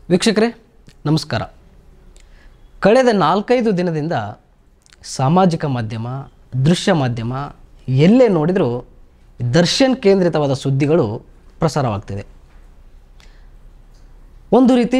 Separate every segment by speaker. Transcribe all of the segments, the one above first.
Speaker 1: ವೀಕ್ಷಕರೇ ನಮಸ್ಕಾರ. ಕಳೆದ 4-5 ದಿನದಿಂದ ಸಾಮಾಜಿಕ ಮಾಧ್ಯಮ, ದೃಶ್ಯ ಮಾಧ್ಯಮ ಎಲ್ಲೇ ನೋಡಿದರೂ ದರ್ಶನ್ ಕೇಂದ್ರಿತವಾದ ಸುದ್ದಿಗಳು ಪ್ರಸಾರವಾಗ್ತಿದೆ. ಒಂದು ರೀತಿ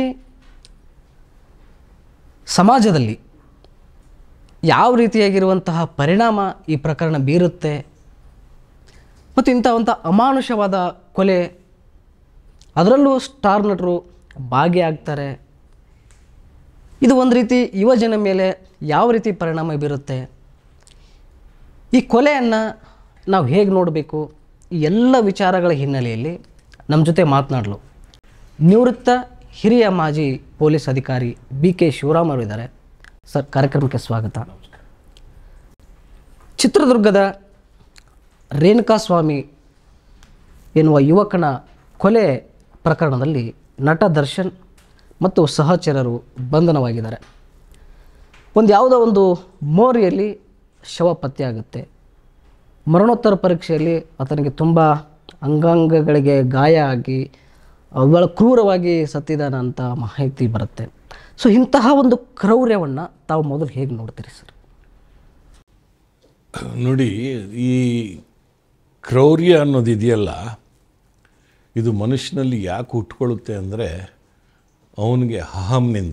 Speaker 1: ಸಮಾಜದಲ್ಲಿ ಯಾವ ರೀತಿಯಾಗಿರುವಂತಹ ಪರಿಣಾಮ ಈ ಪ್ರಕರಣ ಬೀರುತ್ತೆ ಮತ್ತು ಇಂಥ ಅಮಾನುಷವಾದ ಕೊಲೆ, ಅದರಲ್ಲೂ ಸ್ಟಾರ್ ನಟರು ಭಾಗಿಯಾಗ್ತಾರೆ, ಇದು ಒಂದು ರೀತಿ ಯುವಜನ ಮೇಲೆ ಯಾವ ರೀತಿ ಪರಿಣಾಮ ಬೀರುತ್ತೆ, ಈ ಕೊಲೆಯನ್ನು ನಾವು ಹೇಗೆ ನೋಡಬೇಕು, ಈ ಎಲ್ಲ ವಿಚಾರಗಳ ಹಿನ್ನೆಲೆಯಲ್ಲಿ ನಮ್ಮ ಜೊತೆ ಮಾತನಾಡಲು ನಿವೃತ್ತ ಹಿರಿಯ ಮಾಜಿ ಪೊಲೀಸ್ ಅಧಿಕಾರಿ BK ಶಿವರಾಮ್ ಅವರು ಇದ್ದಾರೆ. ಸರ್, ಕಾರ್ಯಕ್ರಮಕ್ಕೆ ಸ್ವಾಗತ. ಚಿತ್ರದುರ್ಗದ ರೇಣುಕಾಸ್ವಾಮಿ ಎನ್ನುವ ಯುವಕನ ಕೊಲೆ ಪ್ರಕರಣದಲ್ಲಿ ನಟ ದರ್ಶನ್ ಮತ್ತು ಸಹಚರರು ಬಂಧನವಾಗಿದ್ದಾರೆ. ಯಾವುದೋ ಒಂದು ಮೋರಿಯಲ್ಲಿ ಶವ ಪತ್ತೆಯಾಗುತ್ತೆ. ಮರಣೋತ್ತರ ಪರೀಕ್ಷೆಯಲ್ಲಿ ಆತನಿಗೆ ತುಂಬ ಅಂಗಾಂಗಗಳಿಗೆ ಗಾಯ ಆಗಿ ಬಹಳ ಕ್ರೂರವಾಗಿ ಸತ್ತಿದ್ದಾನಂತ ಮಾಹಿತಿ ಬರುತ್ತೆ. ಸೊ ಇಂತಹ ಒಂದು ಕ್ರೌರ್ಯವನ್ನು ತಾವು ಮೊದಲು ಹೇಗೆ ನೋಡ್ತೀರಿ ಸರ್?
Speaker 2: ನೋಡಿ, ಈ ಕ್ರೌರ್ಯ ಅನ್ನೋದಿದೆಯಲ್ಲ, ಇದು ಮನುಷ್ಯನಲ್ಲಿ ಯಾಕೆ ಹುಟ್ಕೊಳ್ಳುತ್ತೆ ಅಂದರೆ ಅವನಿಗೆ ಅಹಂನಿಂದ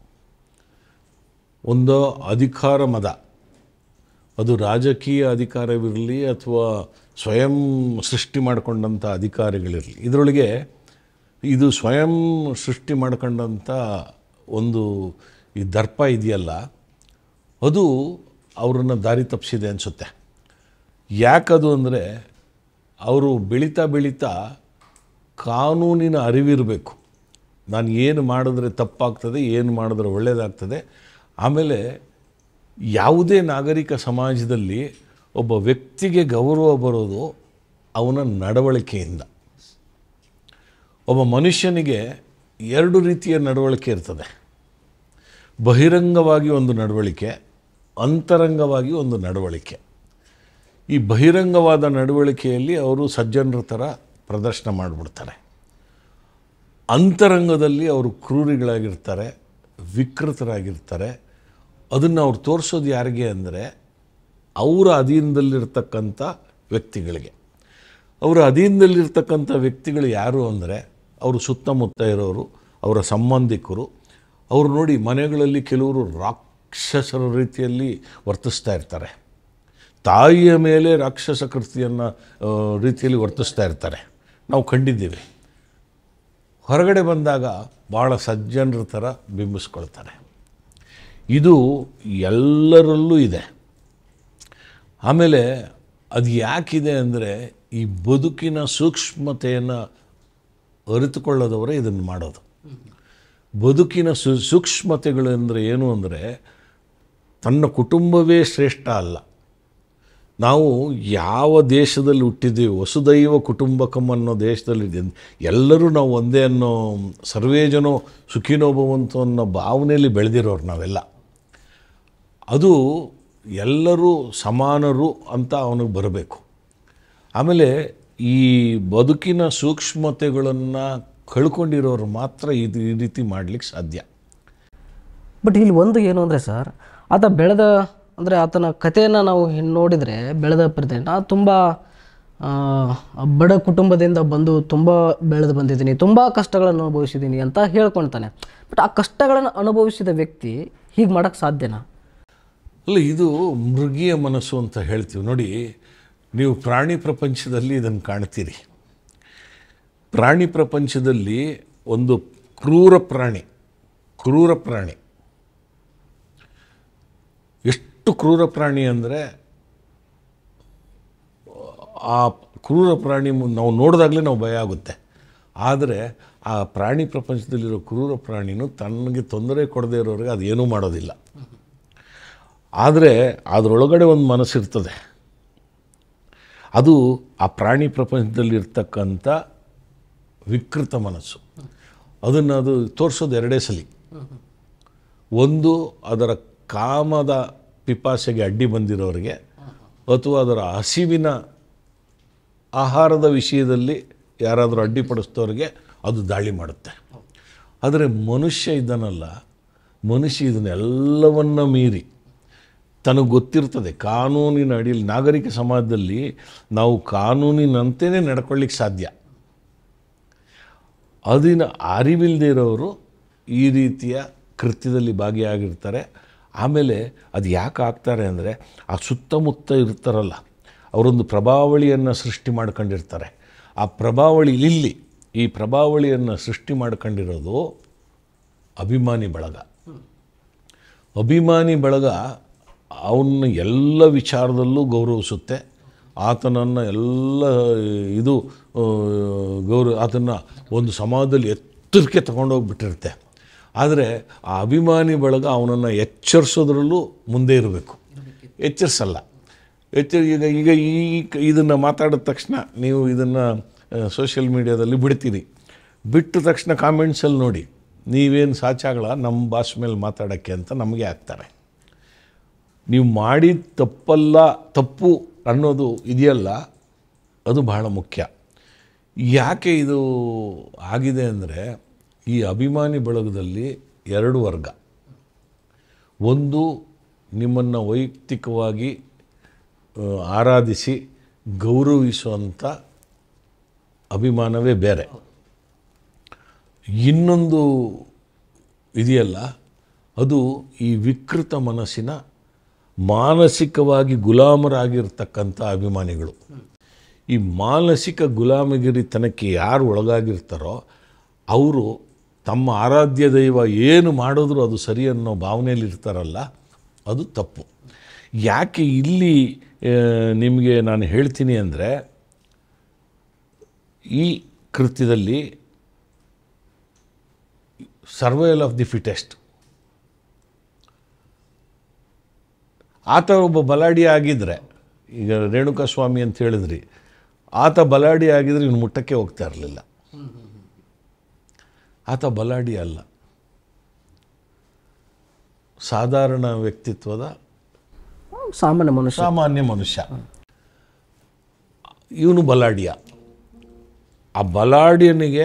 Speaker 2: ಒಂದು ಅಧಿಕಾರ ಮದ, ಅದು ರಾಜಕೀಯ ಅಧಿಕಾರವಿರಲಿ ಅಥವಾ ಸ್ವಯಂ ಸೃಷ್ಟಿ ಮಾಡಿಕೊಂಡಂಥ ಅಧಿಕಾರಿಗಳಿರಲಿ, ಇದರೊಳಗೆ ಇದು ಸ್ವಯಂ ಸೃಷ್ಟಿ ಮಾಡ್ಕೊಂಡಂಥ ಒಂದು ಈ ದರ್ಪ ಇದೆಯಲ್ಲ, ಅದು ಅವರನ್ನು ದಾರಿ ತಪ್ಪಿಸಿದೆ ಅನಿಸುತ್ತೆ. ಯಾಕದು ಅಂದರೆ ಅವರು ಬೆಳೀತಾ ಕಾನೂನಿನ ಅರಿವಿರಬೇಕು. ನಾನು ಏನು ಮಾಡಿದ್ರೆ ತಪ್ಪಾಗ್ತದೆ, ಏನು ಮಾಡಿದ್ರೆ ಒಳ್ಳೆಯದಾಗ್ತದೆ. ಆಮೇಲೆ ಯಾವುದೇ ನಾಗರಿಕ ಸಮಾಜದಲ್ಲಿ ಒಬ್ಬ ವ್ಯಕ್ತಿಗೆ ಗೌರವ ಬರೋದು ಅವನ ನಡವಳಿಕೆಯಿಂದ. ಒಬ್ಬ ಮನುಷ್ಯನಿಗೆ 2 ರೀತಿಯ ನಡವಳಿಕೆ ಇರ್ತದೆ. ಬಹಿರಂಗವಾಗಿ ಒಂದು ನಡವಳಿಕೆ, ಅಂತರಂಗವಾಗಿ ಒಂದು ನಡವಳಿಕೆ. ಈ ಬಹಿರಂಗವಾದ ನಡವಳಿಕೆಯಲ್ಲಿ ಅವರು ಸಜ್ಜನರ ಥರ ಪ್ರದರ್ಶನ ಮಾಡಿಬಿಡ್ತಾರೆ. ಅಂತರಂಗದಲ್ಲಿ ಅವರು ಕ್ರೂರಿಗಳಾಗಿರ್ತಾರೆ, ವಿಕೃತರಾಗಿರ್ತಾರೆ. ಅದನ್ನು ಅವ್ರು ತೋರಿಸೋದು ಯಾರಿಗೆ ಅಂದರೆ ಅವರ ಅಧೀನದಲ್ಲಿರ್ತಕ್ಕಂಥ ವ್ಯಕ್ತಿಗಳಿಗೆ. ಅವರ ಅಧೀನದಲ್ಲಿರ್ತಕ್ಕಂಥ ವ್ಯಕ್ತಿಗಳು ಯಾರು ಅಂದರೆ ಅವರು ಸುತ್ತಮುತ್ತ ಇರೋರು, ಅವರ ಸಂಬಂಧಿಕರು. ಅವರು ನೋಡಿ, ಮನೆಗಳಲ್ಲಿ ಕೆಲವರು ರಾಕ್ಷಸರ ರೀತಿಯಲ್ಲಿ ವರ್ತಿಸ್ತಾ ಇರ್ತಾರೆ. ತಾಯಿಯ ಮೇಲೆ ರಾಕ್ಷಸ ಕೃತಿಯನ್ನು ರೀತಿಯಲ್ಲಿ ವರ್ತಿಸ್ತಾ ಇರ್ತಾರೆ, ನಾವು ಕಂಡಿದ್ದೀವಿ. ಹೊರಗಡೆ ಬಂದಾಗ ಭಾಳ ಸಜ್ಜನರ ಥರ ಬಿಂಬಿಸ್ಕೊಳ್ತಾರೆ. ಇದು ಎಲ್ಲರಲ್ಲೂ ಇದೆ. ಆಮೇಲೆ ಅದು ಯಾಕಿದೆ ಅಂದರೆ ಈ ಬದುಕಿನ ಸೂಕ್ಷ್ಮತೆಯನ್ನು ಅರಿತುಕೊಳ್ಳೋದವರೇ ಇದನ್ನು ಮಾಡೋದು. ಬದುಕಿನ ಸೂಕ್ಷ್ಮತೆಗಳು ಅಂದರೆ ಏನು ಅಂದರೆ ತನ್ನ ಕುಟುಂಬವೇ ಶ್ರೇಷ್ಠ ಅಲ್ಲ. ನಾವು ಯಾವ ದೇಶದಲ್ಲಿ ಹುಟ್ಟಿದ್ದೀವಿ, ವಸುದೈವ ಕುಟುಂಬಕಂ ಅನ್ನೋ ದೇಶದಲ್ಲಿದ್ದೀವಿ. ಎಲ್ಲರೂ ನಾವು ಒಂದೇ ಅನ್ನೋ, ಸರ್ವೇ ಜನೋ ಸುಖಿನೋ ಭವಂತು ಅನ್ನೋ ಭಾವನೆಯಲ್ಲಿ ಬೆಳೆದಿರೋರು ನಾವೆಲ್ಲ. ಅದು ಎಲ್ಲರೂ ಸಮಾನರು ಅಂತ ಅವನಿಗೆ ಬರಬೇಕು. ಆಮೇಲೆ ಈ ಬದುಕಿನ ಸೂಕ್ಷ್ಮತೆಗಳನ್ನು ಕಳ್ಕೊಂಡಿರೋರು ಮಾತ್ರ ಈ ರೀತಿ ಮಾಡಲಿಕ್ಕೆ ಸಾಧ್ಯ.
Speaker 1: ಬಟ್ ಇಲ್ಲಿ ಒಂದು ಏನು ಅಂದರೆ ಸರ್, ಆತ ಬೆಳೆದ ಅಂದರೆ ಆತನ ಕಥೆಯನ್ನು ನಾವು ನೋಡಿದರೆ ಬೆಳೆದ ಪ್ರತಿನ ತುಂಬ ಬಡ ಕುಟುಂಬದಿಂದ ಬಂದು ತುಂಬ ಬೆಳೆದು ಬಂದಿದ್ದೀನಿ, ತುಂಬ ಕಷ್ಟಗಳನ್ನು ಅನುಭವಿಸಿದ್ದೀನಿ ಅಂತ ಹೇಳ್ಕೊಳ್ತಾನೆ. ಬಟ್ ಆ ಕಷ್ಟಗಳನ್ನು ಅನುಭವಿಸಿದ ವ್ಯಕ್ತಿ ಹೀಗೆ ಮಾಡೋಕ್ಕೆ ಸಾಧ್ಯನಾ?
Speaker 2: ಅಲ್ಲ, ಇದು ಮೃಗೀಯ ಮನಸ್ಸು ಅಂತ ಹೇಳ್ತೀವಿ. ನೋಡಿ, ನೀವು ಪ್ರಾಣಿ ಪ್ರಪಂಚದಲ್ಲಿ ಇದನ್ನು ಕಾಣ್ತೀರಿ. ಪ್ರಾಣಿ ಪ್ರಪಂಚದಲ್ಲಿ ಒಂದು ಕ್ರೂರ ಪ್ರಾಣಿ ಎಷ್ಟು ಕ್ರೂರ ಪ್ರಾಣಿ ಅಂದರೆ ಆ ಕ್ರೂರ ಪ್ರಾಣಿ ನಾವು ನೋಡಿದಾಗಲೇ ನಾವು ಭಯ ಆಗುತ್ತೆ. ಆದರೆ ಆ ಪ್ರಾಣಿ ಪ್ರಪಂಚದಲ್ಲಿರೋ ಕ್ರೂರ ಪ್ರಾಣಿನೂ ತನಗೆ ತೊಂದರೆ ಕೊಡದೇ ಇರೋರಿಗೆ ಅದು ಏನೂ ಮಾಡೋದಿಲ್ಲ. ಆದರೆ ಅದರೊಳಗಡೆ ಒಂದು ಮನಸ್ಸಿರ್ತದೆ. ಅದು ಆ ಪ್ರಾಣಿ ಪ್ರಪಂಚದಲ್ಲಿರ್ತಕ್ಕಂಥ ವಿಕೃತ ಮನಸ್ಸು. ಅದನ್ನು ಅದು ತೋರಿಸೋದು 2 ಸಲ. ಒಂದು ಅದರ ಕಾಮದ ಪಿಪಾಸೆಗೆ ಅಡ್ಡಿ ಬಂದಿರೋರಿಗೆ, ಅಥವಾ ಅದರ ಹಸಿವಿನ ಆಹಾರದ ವಿಷಯದಲ್ಲಿ ಯಾರಾದರೂ ಅಡ್ಡಿಪಡಿಸಿದವ್ರಿಗೆ ಅದು ದಾಳಿ ಮಾಡುತ್ತೆ. ಆದರೆ ಮನುಷ್ಯ ಇದ್ದಾನಲ್ಲ, ಮನುಷ್ಯ ಇದನ್ನೆಲ್ಲವನ್ನ ಮೀರಿ ತನಗೆ ಗೊತ್ತಿರ್ತದೆ ಕಾನೂನಿನ ಅಡಿಯಲ್ಲಿ, ನಾಗರಿಕ ಸಮಾಜದಲ್ಲಿ ನಾವು ಕಾನೂನಿನಂತೆಯೇ ನಡ್ಕೊಳ್ಳಿಕ್ಕೆ ಸಾಧ್ಯ. ಅದನ್ನು ಅರಿವಿಲ್ಲದೆ ಇರೋರು ಈ ರೀತಿಯ ಕೃತ್ಯದಲ್ಲಿ ಭಾಗಿಯಾಗಿರ್ತಾರೆ. ಆಮೇಲೆ ಅದು ಯಾಕೆ ಆಗ್ತಾರೆ ಅಂದರೆ, ಆ ಸುತ್ತಮುತ್ತ ಇರ್ತಾರಲ್ಲ ಅವರೊಂದು ಪ್ರಭಾವಳಿಯನ್ನು ಸೃಷ್ಟಿ ಮಾಡ್ಕೊಂಡಿರ್ತಾರೆ. ಆ ಪ್ರಭಾವಳಿ ಈ ಪ್ರಭಾವಳಿಯನ್ನು ಸೃಷ್ಟಿ ಮಾಡ್ಕೊಂಡಿರೋದು ಅಭಿಮಾನಿ ಬಳಗ. ಅಭಿಮಾನಿ ಬಳಗ ಅವನ್ನ ಎಲ್ಲ ವಿಚಾರದಲ್ಲೂ ಗೌರವಿಸುತ್ತೆ. ಆತನನ್ನು ಎಲ್ಲ ಇದು ಆತನ್ನು ಒಂದು ಸಮಾಜದಲ್ಲಿ ಎತ್ತರಕ್ಕೆ ತಗೊಂಡೋಗ್ಬಿಟ್ಟಿರುತ್ತೆ. ಆದರೆ ಆ ಅಭಿಮಾನಿ ಬಳಗ ಅವನನ್ನು ಎಚ್ಚರಿಸೋದ್ರಲ್ಲೂ ಮುಂದೆ ಇರಬೇಕು. ಎಚ್ಚರಿಸಲ್ಲ. ಈಗ ಇದನ್ನು ಮಾತಾಡಿದ ತಕ್ಷಣ ನೀವು ಇದನ್ನು ಸೋಷಿಯಲ್ ಮೀಡಿಯಾದಲ್ಲಿ ಬಿಡ್ತೀರಿ. ಬಿಟ್ಟ ತಕ್ಷಣ ಕಾಮೆಂಟ್ಸಲ್ಲಿ ನೋಡಿ, ನೀವೇನು ಸಾಚಾಗಳ ನಮ್ಮ ಬಾಸ್ ಮೇಲೆ ಮಾತಾಡೋಕ್ಕೆ ಅಂತ ನಮಗೆ ಹಾಕ್ತಾರೆ. ನೀವು ಮಾಡಿದ ತಪ್ಪು ಅನ್ನೋದು ಇದೆಯಲ್ಲ, ಅದು ಬಹಳ ಮುಖ್ಯ. ಯಾಕೆ ಇದು ಆಗಿದೆ ಅಂದರೆ, ಈ ಅಭಿಮಾನಿ ಬಳಗದಲ್ಲಿ 2 ವರ್ಗ. ಒಂದು, ನಿಮ್ಮನ್ನು ವೈಯಕ್ತಿಕವಾಗಿ ಆರಾಧಿಸಿ ಗೌರವಿಸುವಂಥ ಅಭಿಮಾನವೇ ಬೇರೆ. ಇನ್ನೊಂದು ಇದೆಯಲ್ಲ, ಅದು ಈ ವಿಕೃತ ಮನಸ್ಸಿನ ಮಾನಸಿಕವಾಗಿ ಗುಲಾಮರಾಗಿರ್ತಕ್ಕಂಥ ಅಭಿಮಾನಿಗಳು. ಈ ಮಾನಸಿಕ ಗುಲಾಮಗಿರಿತನಕ್ಕೆ ಯಾರು ಒಳಗಾಗಿರ್ತಾರೋ ಅವರು ತಮ್ಮ ಆರಾಧ್ಯ ದೈವ ಏನು ಮಾಡಿದ್ರು ಅದು ಸರಿ ಅನ್ನೋ ಭಾವನೆಯಲ್ಲಿ ಇರ್ತಾರಲ್ಲ, ಅದು ತಪ್ಪು. ಯಾಕೆ ಇಲ್ಲಿ ನಿಮಗೆ ನಾನು ಹೇಳ್ತೀನಿ ಅಂದರೆ, ಈ ಕೃತ್ಯದಲ್ಲಿ ಸರ್ವೈವಲ್ ಆಫ್ ದಿ ಫಿಟೆಸ್ಟ್. ಆತ ಒಬ್ಬ ಬಲಾಢ್ಯ ಆಗಿದ್ದರೆ, ಈಗ ರೇಣುಕಾಸ್ವಾಮಿ ಅಂತ ಹೇಳಿದ್ರಿ, ಆತ ಬಲಾಢ್ಯ ಆಗಿದ್ರೆ ಇನ್ನು ಮುಟ್ಟಕ್ಕೆ ಹೋಗ್ತಾ ಇರಲಿಲ್ಲ. ಆತ ಬಲಾಢ್ಯ ಅಲ್ಲ, ಸಾಧಾರಣ ವ್ಯಕ್ತಿತ್ವದ ಸಾಮಾನ್ಯ ಮನುಷ್ಯ. ಇವನು ಬಲಾಢ್ಯ. ಆ ಬಲಾಢ್ಯನಿಗೆ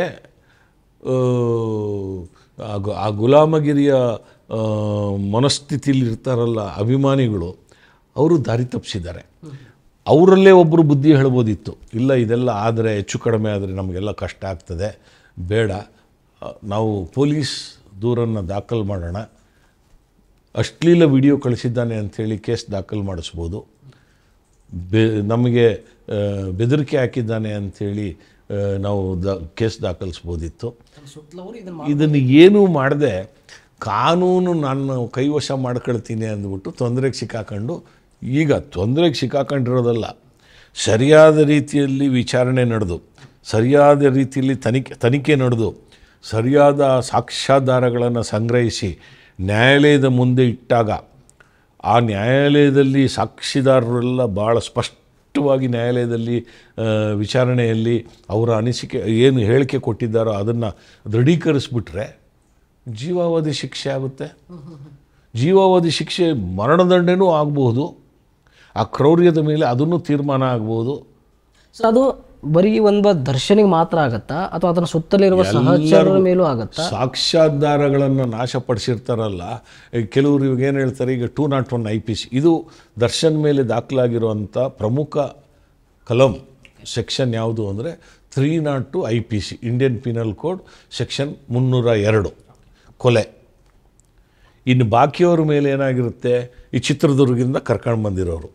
Speaker 2: ಆ ಗುಲಾಮಗಿರಿಯ ಮನಸ್ಥಿತಿಯಲ್ಲಿ ಇರ್ತಾರಲ್ಲ ಅಭಿಮಾನಿಗಳು, ಅವರು ದಾರಿ ತಪ್ಪಿಸಿದ್ದಾರೆ. ಅವರಲ್ಲೇ ಒಬ್ಬರು ಬುದ್ಧಿ ಹೇಳ್ಬೋದಿತ್ತು, ಇಲ್ಲ ಇದೆಲ್ಲ ಆದರೆ ಹೆಚ್ಚು ಕಡಿಮೆ ಆದರೆ ನಮಗೆಲ್ಲ ಕಷ್ಟ ಆಗ್ತದೆ, ಬೇಡ, ನಾವು ಪೊಲೀಸ್ ದೂರನ್ನು ದಾಖಲು ಮಾಡೋಣ, ಅಶ್ಲೀಲ ವಿಡಿಯೋ ಕಳಿಸಿದ್ದಾನೆ ಅಂಥೇಳಿ ಕೇಸ್ ದಾಖಲು ಮಾಡಿಸ್ಬೋದು, ನಮಗೆ ಬೆದರಿಕೆ ಹಾಕಿದ್ದಾನೆ ಅಂಥೇಳಿ ನಾವು ಕೇಸ್ ದಾಖಲಿಸ್ಬೋದಿತ್ತು. ಇದನ್ನು ಏನೂ ಮಾಡದೆ ಕಾನೂನು ನಾನು ಕೈವಶ ಮಾಡ್ಕೊಳ್ತೀನಿ ಅಂದ್ಬಿಟ್ಟು ತೊಂದರೆಗೆ ಸಿಕ್ಕಾಕೊಂಡು, ಈಗ ತೊಂದರೆಗೆ ಸಿಕ್ಕಾಕೊಂಡಿರೋದಲ್ಲ, ಸರಿಯಾದ ರೀತಿಯಲ್ಲಿ ವಿಚಾರಣೆ ನಡೆದು, ಸರಿಯಾದ ರೀತಿಯಲ್ಲಿ ತನಿಖೆ ನಡೆದು, ಸರಿಯಾದ ಸಾಕ್ಷ್ಯಾಧಾರಗಳನ್ನು ಸಂಗ್ರಹಿಸಿ ನ್ಯಾಯಾಲಯದ ಮುಂದೆ ಇಟ್ಟಾಗ, ಆ ನ್ಯಾಯಾಲಯದಲ್ಲಿ ಸಾಕ್ಷಿದಾರರೆಲ್ಲ ಭಾಳ ಸ್ಪಷ್ಟವಾಗಿ ನ್ಯಾಯಾಲಯದಲ್ಲಿ ವಿಚಾರಣೆಯಲ್ಲಿ ಅವರ ಅನಿಸಿಕೆ ಏನು ಹೇಳಿಕೆ ಕೊಟ್ಟಿದ್ದಾರೋ ಅದನ್ನು ದೃಢೀಕರಿಸ್ಬಿಟ್ರೆ ಜೀವಾವಧಿ ಶಿಕ್ಷೆ ಆಗುತ್ತೆ. ಜೀವಾವಧಿ ಶಿಕ್ಷೆ, ಮರಣದಂಡನೆಯೂ ಆಗಬಹುದು. ಆ ಕ್ರೌರ್ಯದ ಮೇಲೆ ಅದನ್ನು ತೀರ್ಮಾನ ಆಗ್ಬೋದು.
Speaker 1: ಸೊ ಅದು ಬರೀ ಒಂದು ದರ್ಶನಿಗೆ ಮಾತ್ರ ಆಗತ್ತಾ, ಅಥವಾ ಅದರ ಸುತ್ತಲಿರುವ ಸಹಚರರ ಮೇಲೂ ಆಗತ್ತಾ?
Speaker 2: ಸಾಕ್ಷ್ಯಾಧಾರಗಳನ್ನು ನಾಶಪಡಿಸಿರ್ತಾರಲ್ಲ ಕೆಲವರು. ಇವಾಗ ಏನು ಹೇಳ್ತಾರೆ, ಈಗ 201 IPC ಇದು ದರ್ಶನ್ ಮೇಲೆ ದಾಖಲಾಗಿರುವಂಥ ಪ್ರಮುಖ ಕಲಂ ಸೆಕ್ಷನ್ ಯಾವುದು ಅಂದರೆ 302 IPC, Indian penal code section 302, ಕೊಲೆ. ಇನ್ನು ಬಾಕಿಯವ್ರ ಮೇಲೆ ಏನಾಗಿರುತ್ತೆ, ಈ ಚಿತ್ರದುರ್ಗದಿಂದ ಕರ್ಕೊಂಡು ಬಂದಿರೋರು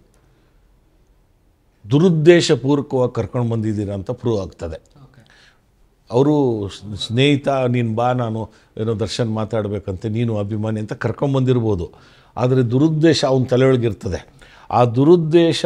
Speaker 2: ದುರುದ್ದೇಶಪೂರ್ವಕವಾಗಿ ಕರ್ಕೊಂಡು ಬಂದಿದ್ದೀರಾ ಅಂತ ಪ್ರೂವ್ ಆಗ್ತದೆ. ಅವರು ಸ್ನೇಹಿತ, ನೀನು ಬಾ, ನಾನು ಏನೋ ದರ್ಶನ್ ಮಾತಾಡಬೇಕಂತೆ, ನೀನು ಅಭಿಮಾನಿ ಅಂತ ಕರ್ಕೊಂಬಂದಿರ್ಬೋದು. ಆದರೆ ದುರುದ್ದೇಶ ಅವನ ತಲೆಯೊಳಗಿರ್ತದೆ. ಆ ದುರುದ್ದೇಶ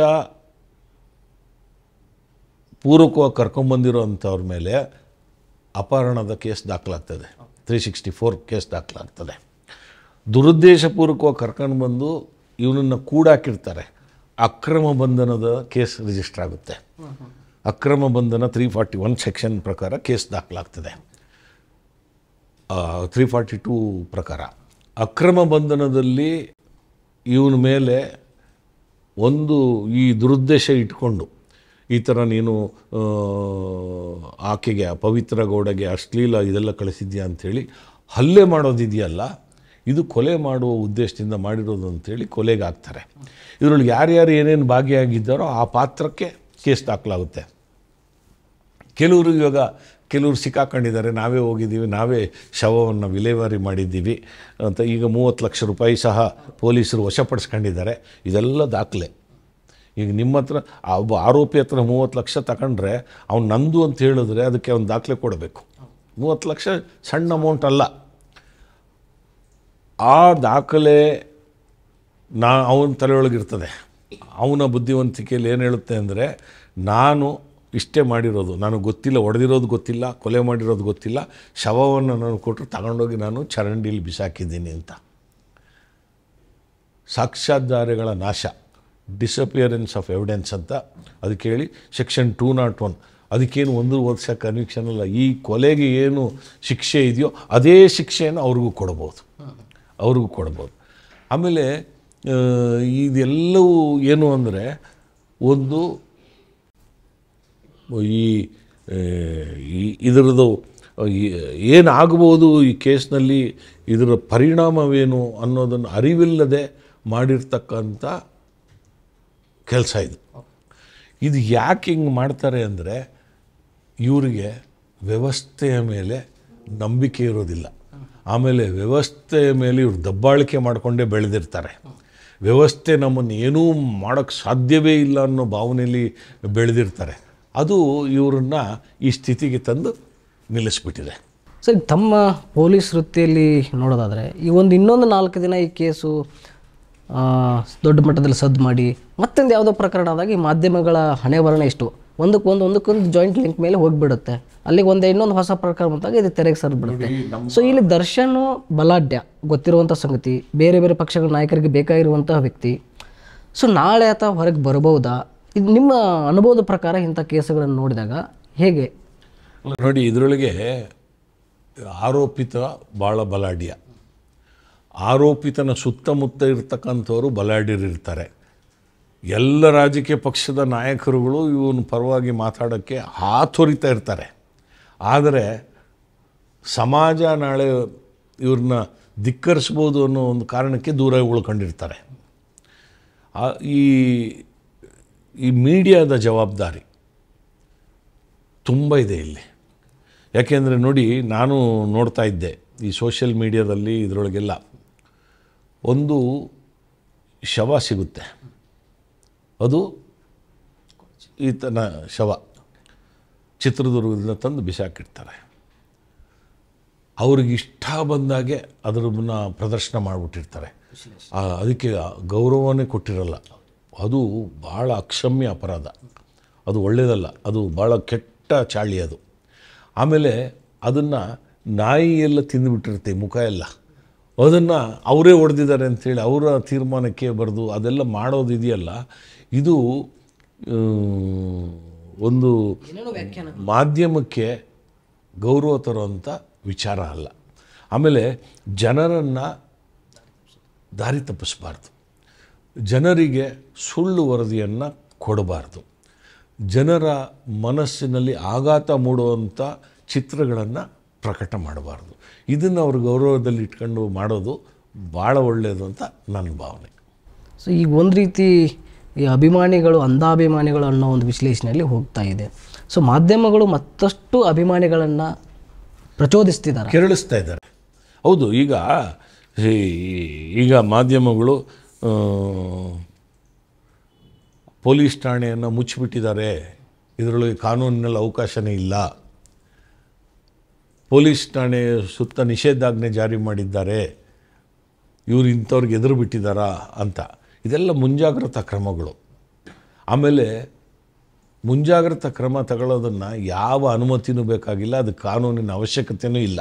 Speaker 2: ಪೂರ್ವಕವಾಗಿ ಕರ್ಕೊಂಬಂದಿರೋ ಅಂಥವ್ರ ಮೇಲೆ ಅಪಹರಣದ ಕೇಸ್ ದಾಖಲಾಗ್ತದೆ, 364 ಕೇಸ್ ದಾಖಲಾಗ್ತದೆ. ದುರುದ್ದೇಶಪೂರ್ವಕವಾಗಿ ಕರ್ಕೊಂಡು ಬಂದು ಇವನನ್ನು ಕೂಡಾಕಿರ್ತಾರೆ, ಅಕ್ರಮ ಬಂಧನದ ಕೇಸ್ ರಿಜಿಸ್ಟರ್ ಆಗುತ್ತೆ. ಅಕ್ರಮ ಬಂಧನ 341 ಸೆಕ್ಷನ್ ಪ್ರಕಾರ ಕೇಸ್ ದಾಖಲಾಗ್ತದೆ. 342 ಪ್ರಕಾರ ಅಕ್ರಮ ಬಂಧನದಲ್ಲಿ ಇವನ ಮೇಲೆ ಒಂದು ಈ ದುರುದ್ದೇಶ ಇಟ್ಕೊಂಡು, ಈ ಥರ ನೀನು ಆಕೆಗೆ, ಪವಿತ್ರ ಗೌಡಗೆ ಅಶ್ಲೀಲ ಇದೆಲ್ಲ ಕಳಿಸಿದ್ಯಾ ಅಂಥೇಳಿ ಹಲ್ಲೆ ಮಾಡೋದಿದೆಯಲ್ಲ, ಇದು ಕೊಲೆ ಮಾಡುವ ಉದ್ದೇಶದಿಂದ ಮಾಡಿರೋದು ಅಂತೇಳಿ ಕೊಲೆಗೆ ಹಾಕ್ತಾರೆ. ಇದರೊಳಗೆ ಯಾರ್ಯಾರು ಏನೇನು ಭಾಗಿಯಾಗಿದ್ದಾರೋ ಆ ಪಾತ್ರಕ್ಕೆ ಕೇಸ್ ದಾಖಲಾಗುತ್ತೆ. ಕೆಲವರು ಇವಾಗ ಕೆಲವರು ಸಿಕ್ಕಾಕೊಂಡಿದ್ದಾರೆ, ನಾವೇ ಹೋಗಿದ್ದೀವಿ, ನಾವೇ ಶವವನ್ನು ವಿಲೇವಾರಿ ಮಾಡಿದ್ದೀವಿ ಅಂತ ಈಗ 30 ಲಕ್ಷ ರೂಪಾಯಿ ಸಹ ಪೊಲೀಸರು ವಶಪಡಿಸ್ಕೊಂಡಿದ್ದಾರೆ. ಇದೆಲ್ಲ ದಾಖಲೆ. ಈಗ ನಿಮ್ಮ ಹತ್ರ ಒಬ್ಬ ಆರೋಪಿ ಹತ್ರ 30 ಲಕ್ಷ ತಗೊಂಡ್ರೆ ಅವ್ನು ನಂದು ಅಂತ ಹೇಳಿದ್ರೆ ಅದಕ್ಕೆ ಅವ್ನು ದಾಖಲೆ ಕೊಡಬೇಕು. 30 ಲಕ್ಷ ಸಣ್ಣ ಅಮೌಂಟ್ ಅಲ್ಲ. ಆ ದಾಖಲೆ ಅವನ ತಲೆಯೊಳಗಿರ್ತದೆ. ಅವನ ಬುದ್ಧಿವಂತಿಕೆಯಲ್ಲಿ ಏನು ಹೇಳುತ್ತೆ ಅಂದರೆ, ನಾನು ಇಷ್ಟೇ ಮಾಡಿರೋದು, ನನಗೆ ಗೊತ್ತಿಲ್ಲ, ಹೊಡೆದಿರೋದು ಗೊತ್ತಿಲ್ಲ, ಕೊಲೆ ಮಾಡಿರೋದು ಗೊತ್ತಿಲ್ಲ, ಶವವನ್ನು ನಾನು ಕೊಟ್ಟರು ತಗೊಂಡೋಗಿ ನಾನು ಚರಂಡಿಲಿ ಬಿಸಾಕಿದ್ದೀನಿ ಅಂತ. ಸಾಕ್ಷ್ಯಾಧಾರಗಳ ನಾಶ, ಡಿಸಪಿಯರೆನ್ಸ್ ಆಫ್ ಎವಿಡೆನ್ಸ್ ಅಂತ ಅದಕ್ಕೆ ಹೇಳಿ ಸೆಕ್ಷನ್ 201. ಅದಕ್ಕೇನು 1 ವರ್ಷ ಕನ್ವಿಕ್ಷನ್ ಅಲ್ಲ. ಈ ಕೊಲೆಗೆ ಏನು ಶಿಕ್ಷೆ ಇದೆಯೋ ಅದೇ ಶಿಕ್ಷೆಯನ್ನು ಅವ್ರಿಗೂ ಕೊಡ್ಬೋದು. ಆಮೇಲೆ ಇದೆಲ್ಲವೂ ಏನು ಅಂದರೆ, ಒಂದು ಇದರದ್ದು ಏನಾಗ್ಬೋದು ಈ ಕೇಸ್ನಲ್ಲಿ, ಇದರ ಪರಿಣಾಮವೇನು ಅನ್ನೋದನ್ನು ಅರಿವಿಲ್ಲದೆ ಮಾಡಿರ್ತಕ್ಕಂಥ ಕೆಲಸ ಇದು. ಇದು ಯಾಕೆ ಹಿಂಗೆ ಮಾಡ್ತಾರೆ ಅಂದರೆ, ಇವರಿಗೆ ವ್ಯವಸ್ಥೆಯ ಮೇಲೆ ನಂಬಿಕೆ ಇರೋದಿಲ್ಲ. ಆಮೇಲೆ ವ್ಯವಸ್ಥೆಯ ಮೇಲೆ ಇವರು ದಬ್ಬಾಳಿಕೆ ಮಾಡಿಕೊಂಡೇ ಬೆಳೆದಿರ್ತಾರೆ. ವ್ಯವಸ್ಥೆ ನಮ್ಮನ್ನು ಏನೂ ಮಾಡೋಕ್ಕೆ ಸಾಧ್ಯವೇ ಇಲ್ಲ ಅನ್ನೋ ಭಾವನೆಯಲ್ಲಿ ಬೆಳೆದಿರ್ತಾರೆ. ಅದು ಇವರನ್ನು ಈ ಸ್ಥಿತಿಗೆ ತಂದು ನಿಲ್ಲಿಸ್ಬಿಟ್ಟಿದೆ.
Speaker 1: ಸರ್, ತಮ್ಮ ಪೊಲೀಸ್ ವೃತ್ತಿಯಲ್ಲಿ ನೋಡೋದಾದರೆ ಈ ಇನ್ನೊಂದು 4 ದಿನ ಈ ಕೇಸು ದೊಡ್ಡ ಮಟ್ಟದಲ್ಲಿ ಸದ್ದು ಮಾಡಿ ಮತ್ತೊಂದು ಯಾವುದೋ ಪ್ರಕರಣ ಆದಾಗ ಈ ಮಾಧ್ಯಮಗಳ ಹಣೆಬರಣ ಎಷ್ಟು ಒಂದಕ್ಕೊಂದು ಜಾಯಿಂಟ್ ಲಿಂಕ್ ಮೇಲೆ ಹೋಗಿಬಿಡುತ್ತೆ. ಅಲ್ಲಿಗೆ ಇನ್ನೊಂದು ಹೊಸ ಪ್ರಕರಣ ಬಂದಾಗ ಇದು ತೆರೆಗೆ ಸರಿದ್ಬಿಡುತ್ತೆ. ಸೊ ಇಲ್ಲಿ ದರ್ಶನ್ ಬಲಾಢ್ಯ ಗೊತ್ತಿರುವಂಥ ಸಂಗತಿ, ಬೇರೆ ಬೇರೆ ಪಕ್ಷಗಳ ನಾಯಕರಿಗೆ ಬೇಕಾಗಿರುವಂತಹ ವ್ಯಕ್ತಿ. ಸೊ ನಾಳೆ ಆತ ಹೊರಗೆ ಬರಬಹುದಾ? ಇದು ನಿಮ್ಮ ಅನುಭವದ ಪ್ರಕಾರ ಇಂಥ ಕೇಸುಗಳನ್ನು ನೋಡಿದಾಗ ಹೇಗೆ?
Speaker 2: ನೋಡಿ, ಇದರೊಳಗೆ ಆರೋಪಿತ ಭಾಳ ಬಲಾಢ್ಯ. ಆರೋಪಿತನ ಸುತ್ತಮುತ್ತ ಇರ್ತಕ್ಕಂಥವರು ಬಲಾಢ್ಯರಿರ್ತಾರೆ. ಎಲ್ಲ ರಾಜಕೀಯ ಪಕ್ಷದ ನಾಯಕರುಗಳು ಇವನ ಪರವಾಗಿ ಮಾತಾಡೋಕ್ಕೆ ಹಾತೊರಿತಾ ಇರ್ತಾರೆ. ಆದರೆ ಸಮಾಜ ನಾಳೆ ಇವ್ರನ್ನ ಧಿಕ್ಕರಿಸ್ಬೋದು ಅನ್ನೋ ಒಂದು ಕಾರಣಕ್ಕೆ ದೂರ ಉಳ್ಕೊಂಡಿರ್ತಾರೆ. ಈ ಮೀಡಿಯಾದ ಜವಾಬ್ದಾರಿ ತುಂಬ ಇದೆ ಇಲ್ಲಿ. ಯಾಕೆಂದರೆ ನೋಡಿ, ನಾನು ನೋಡ್ತಾ ಇದ್ದೆ ಈ ಸೋಷಿಯಲ್ ಮೀಡಿಯಾದಲ್ಲಿ, ಇದರೊಳಗೆಲ್ಲ ಒಂದು ಶವ ಸಿಗುತ್ತೆ, ಅದು ಈತನ ಶವ ಚಿತ್ರದುರ್ಗದಿಂದ ತಂದು ಬಿಸಾಕಿರ್ತಾರೆ. ಅವ್ರಿಗೆ ಇಷ್ಟ ಬಂದಾಗೆ ಅದರನ್ನ ಪ್ರದರ್ಶನ ಮಾಡಿಬಿಟ್ಟಿರ್ತಾರೆ. ಅದಕ್ಕೆ ಗೌರವನೇ ಕೊಟ್ಟಿರಲ್ಲ. ಅದು ಭಾಳ ಅಕ್ಷಮ್ಯ ಅಪರಾಧ, ಅದು ಒಳ್ಳೆಯದಲ್ಲ, ಅದು ಭಾಳ ಕೆಟ್ಟ ಚಾಳಿ ಅದು. ಆಮೇಲೆ ಅದನ್ನು ನಾಯಿ ಎಲ್ಲ ತಿಂದುಬಿಟ್ಟಿರುತ್ತೆ, ಮುಖ ಎಲ್ಲ. ಅದನ್ನು ಅವರೇ ಹೊಡೆದಿದ್ದಾರೆ ಅಂಥೇಳಿ ಅವರ ತೀರ್ಮಾನಕ್ಕೆ ಬರೆದು ಅದೆಲ್ಲ ಮಾಡೋದಿದೆಯಲ್ಲ, ಇದು ಒಂದು ಮಾಧ್ಯಮಕ್ಕೆ ಗೌರವ ತರುವಂಥ ವಿಚಾರ ಅಲ್ಲ. ಆಮೇಲೆ ಜನರನ್ನು ದಾರಿ ತಪ್ಪಿಸಬಾರ್ದು, ಜನರಿಗೆ ಸುಳ್ಳು ವರದಿಯನ್ನು ಕೊಡಬಾರ್ದು, ಜನರ ಮನಸ್ಸಿನಲ್ಲಿ ಆಘಾತ ಮೂಡುವಂಥ ಚಿತ್ರಗಳನ್ನು ಪ್ರಕಟ ಮಾಡಬಾರ್ದು. ಇದನ್ನು ಅವ್ರ ಗೌರವದಲ್ಲಿ ಇಟ್ಕೊಂಡು ಮಾಡೋದು ಭಾಳ ಒಳ್ಳೆಯದು ಅಂತ ನನ್ನ ಭಾವನೆ.
Speaker 1: ಸೊ ಈಗ ಒಂದು ರೀತಿ ಈ ಅಭಿಮಾನಿಗಳು ಅಂಧಾಭಿಮಾನಿಗಳು ಅನ್ನೋ ಒಂದು ವಿಶ್ಲೇಷಣೆಯಲ್ಲಿ ಹೋಗ್ತಾ ಇದೆ. ಸೊ ಮಾಧ್ಯಮಗಳು ಮತ್ತಷ್ಟು ಅಭಿಮಾನಿಗಳನ್ನು ಪ್ರಚೋದಿಸ್ತಿದ್ದಾರೆ,
Speaker 2: ಕೆರಳಿಸ್ತಾ ಇದ್ದಾರೆ. ಹೌದು, ಈಗ ಮಾಧ್ಯಮಗಳು ಪೊಲೀಸ್ ಠಾಣೆಯನ್ನು ಮುಚ್ಚಿಬಿಟ್ಟಿದ್ದಾರೆ, ಇದರೊಳಗೆ ಕಾನೂನಿನಲ್ಲಿ ಅವಕಾಶನೇ ಇಲ್ಲ, ಪೊಲೀಸ್ ಠಾಣೆ ಸುತ್ತ ನಿಷೇಧಾಜ್ಞೆ ಜಾರಿ ಮಾಡಿದ್ದಾರೆ, ಇವರು ಇಂಥವ್ರಿಗೆ ಎದುರು ಬಿಟ್ಟಿದ್ದಾರಾ ಅಂತ. ಇದೆಲ್ಲ ಮುಂಜಾಗ್ರತಾ ಕ್ರಮಗಳು. ಆಮೇಲೆ ಮುಂಜಾಗ್ರತಾ ಕ್ರಮ ತಗೊಳ್ಳೋದನ್ನು ಯಾವ ಅನುಮತಿನೂ ಬೇಕಾಗಿಲ್ಲ, ಅದು ಕಾನೂನಿನ ಅವಶ್ಯಕತೆಯೂ ಇಲ್ಲ.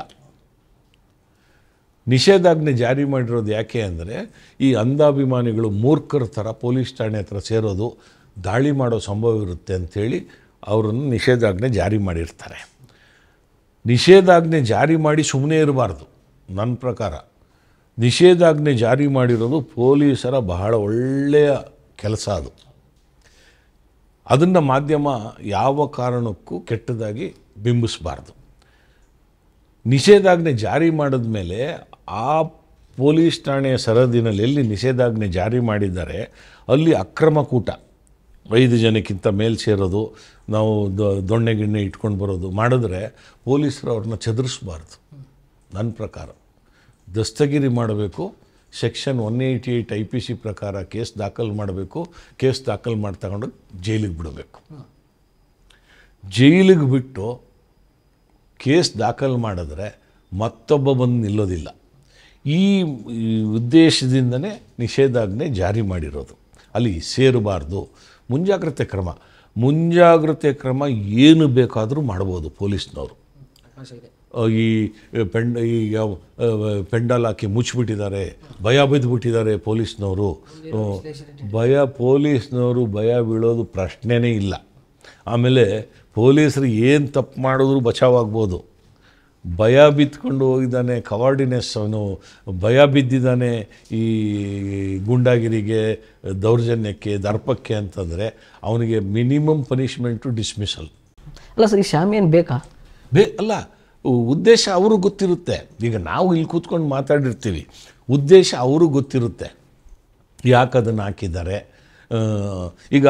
Speaker 2: ನಿಷೇಧಾಜ್ಞೆ ಜಾರಿ ಮಾಡಿರೋದು ಯಾಕೆ ಅಂದರೆ, ಈ ಅಂಧಾಭಿಮಾನಿಗಳು ಮೂರ್ಖರ ಥರ ಪೊಲೀಸ್ ಠಾಣೆ ಹತ್ರ ಸೇರೋದು, ದಾಳಿ ಮಾಡೋ ಸಂಭವ ಇರುತ್ತೆ ಅಂಥೇಳಿ ಅವರನ್ನು ನಿಷೇಧಾಜ್ಞೆ ಜಾರಿ ಮಾಡಿರ್ತಾರೆ. ನಿಷೇಧಾಜ್ಞೆ ಜಾರಿ ಮಾಡಿ ಸುಮ್ಮನೆ ಇರಬಾರ್ದು. ನನ್ನ ಪ್ರಕಾರ ನಿಷೇಧಾಜ್ಞೆ ಜಾರಿ ಮಾಡಿರೋದು ಪೊಲೀಸರ ಬಹಳ ಒಳ್ಳೆಯ ಕೆಲಸ. ಅದನ್ನು ಮಾಧ್ಯಮ ಯಾವ ಕಾರಣಕ್ಕೂ ಕೆಟ್ಟದಾಗಿ ಬಿಂಬಿಸಬಾರ್ದು. ನಿಷೇಧಾಜ್ಞೆ ಜಾರಿ ಮಾಡಿದ ಮೇಲೆ ಆ ಪೊಲೀಸ್ ಠಾಣೆಯ ಸರಹದ್ದಿನಲ್ಲಿ ಎಲ್ಲಿ ನಿಷೇಧಾಜ್ಞೆ ಜಾರಿ ಮಾಡಿದ್ದಾರೆ ಅಲ್ಲಿ ಅಕ್ರಮ ಕೂಟ 5 ಜನಕ್ಕಿಂತ ಮೇಲೆ ಸೇರೋದು, ನಾವು ದೊಣ್ಣೆ ಗಿಣ್ಣೆ ಇಟ್ಕೊಂಡು ಬರೋದು ಮಾಡಿದ್ರೆ ಪೊಲೀಸರು ಅವ್ರನ್ನ ಚದುರಿಸ್ಬಾರ್ದು. ನನ್ನ ಪ್ರಕಾರ ದಸ್ತಗಿರಿ ಮಾಡಬೇಕು. ಸೆಕ್ಷನ್ 188 IPC ಪ್ರಕಾರ ಕೇಸ್ ದಾಖಲು ಮಾಡಬೇಕು. ಕೇಸ್ ದಾಖಲು ಮಾಡಿ ತಗೊಂಡು ಜೈಲಿಗೆ ಬಿಡಬೇಕು. ಜೈಲಿಗೆ ಬಿಟ್ಟು ಕೇಸ್ ದಾಖಲು ಮಾಡಿದ್ರೆ ಮತ್ತೊಬ್ಬ ಬಂದು ನಿಲ್ಲೋದಿಲ್ಲ. ಈ ಉದ್ದೇಶದಿಂದನೇ ನಿಷೇಧಾಜ್ಞೆ ಜಾರಿ ಮಾಡಿರೋದು. ಅಲ್ಲಿ ಸೇರಬಾರ್ದು. ಮುಂಜಾಗ್ರತೆ ಕ್ರಮ ಏನು ಬೇಕಾದರೂ ಮಾಡ್ಬೋದು ಪೊಲೀಸ್ನವರು. ಈ ಪೆಂಡಾಲ್ ಹಾಕಿ ಮುಚ್ಚಿಬಿಟ್ಟಿದ್ದಾರೆ, ಭಯ ಬಿದ್ದುಬಿಟ್ಟಿದ್ದಾರೆ ಪೊಲೀಸ್ನವರು. ಪೊಲೀಸ್ನವರು ಭಯ ಬೀಳೋದು ಪ್ರಶ್ನೆನೇ ಇಲ್ಲ. ಆಮೇಲೆ ಪೊಲೀಸರು ಏನು ತಪ್ಪು ಮಾಡಿದ್ರು ಬಚಾವಾಗ್ಬೋದು. ಭಯ ಬಿದ್ದುಕೊಂಡು ಹೋಗಿದ್ದಾನೆ, ಕವಾರ್ಡಿನೆಸ್, ಅವನು ಭಯ ಬಿದ್ದಿದ್ದಾನೆ ಈ ಗುಂಡಾಗಿರಿಗೆ, ದೌರ್ಜನ್ಯಕ್ಕೆ, ದರ್ಪಕ್ಕೆ ಅಂತಂದರೆ ಅವನಿಗೆ ಮಿನಿಮಮ್ ಪನಿಷ್ಮೆಂಟು ಡಿಸ್ಮಿಸಲ್.
Speaker 1: ಅಲ್ಲ ಸರ್, ಈ ಶಾಮಿಯಾನ ಬೇಕಾ?
Speaker 2: ಅಲ್ಲ, ಉದ್ದೇಶ ಅವ್ರಿಗೆ ಗೊತ್ತಿರುತ್ತೆ. ಈಗ ನಾವು ಇಲ್ಲಿ ಕೂತ್ಕೊಂಡು ಮಾತಾಡಿರ್ತೀವಿ, ಉದ್ದೇಶ ಅವ್ರಿಗೆ ಗೊತ್ತಿರುತ್ತೆ ಯಾಕೆ ಅದನ್ನು ಹಾಕಿದ್ದಾರೆ. ಈಗ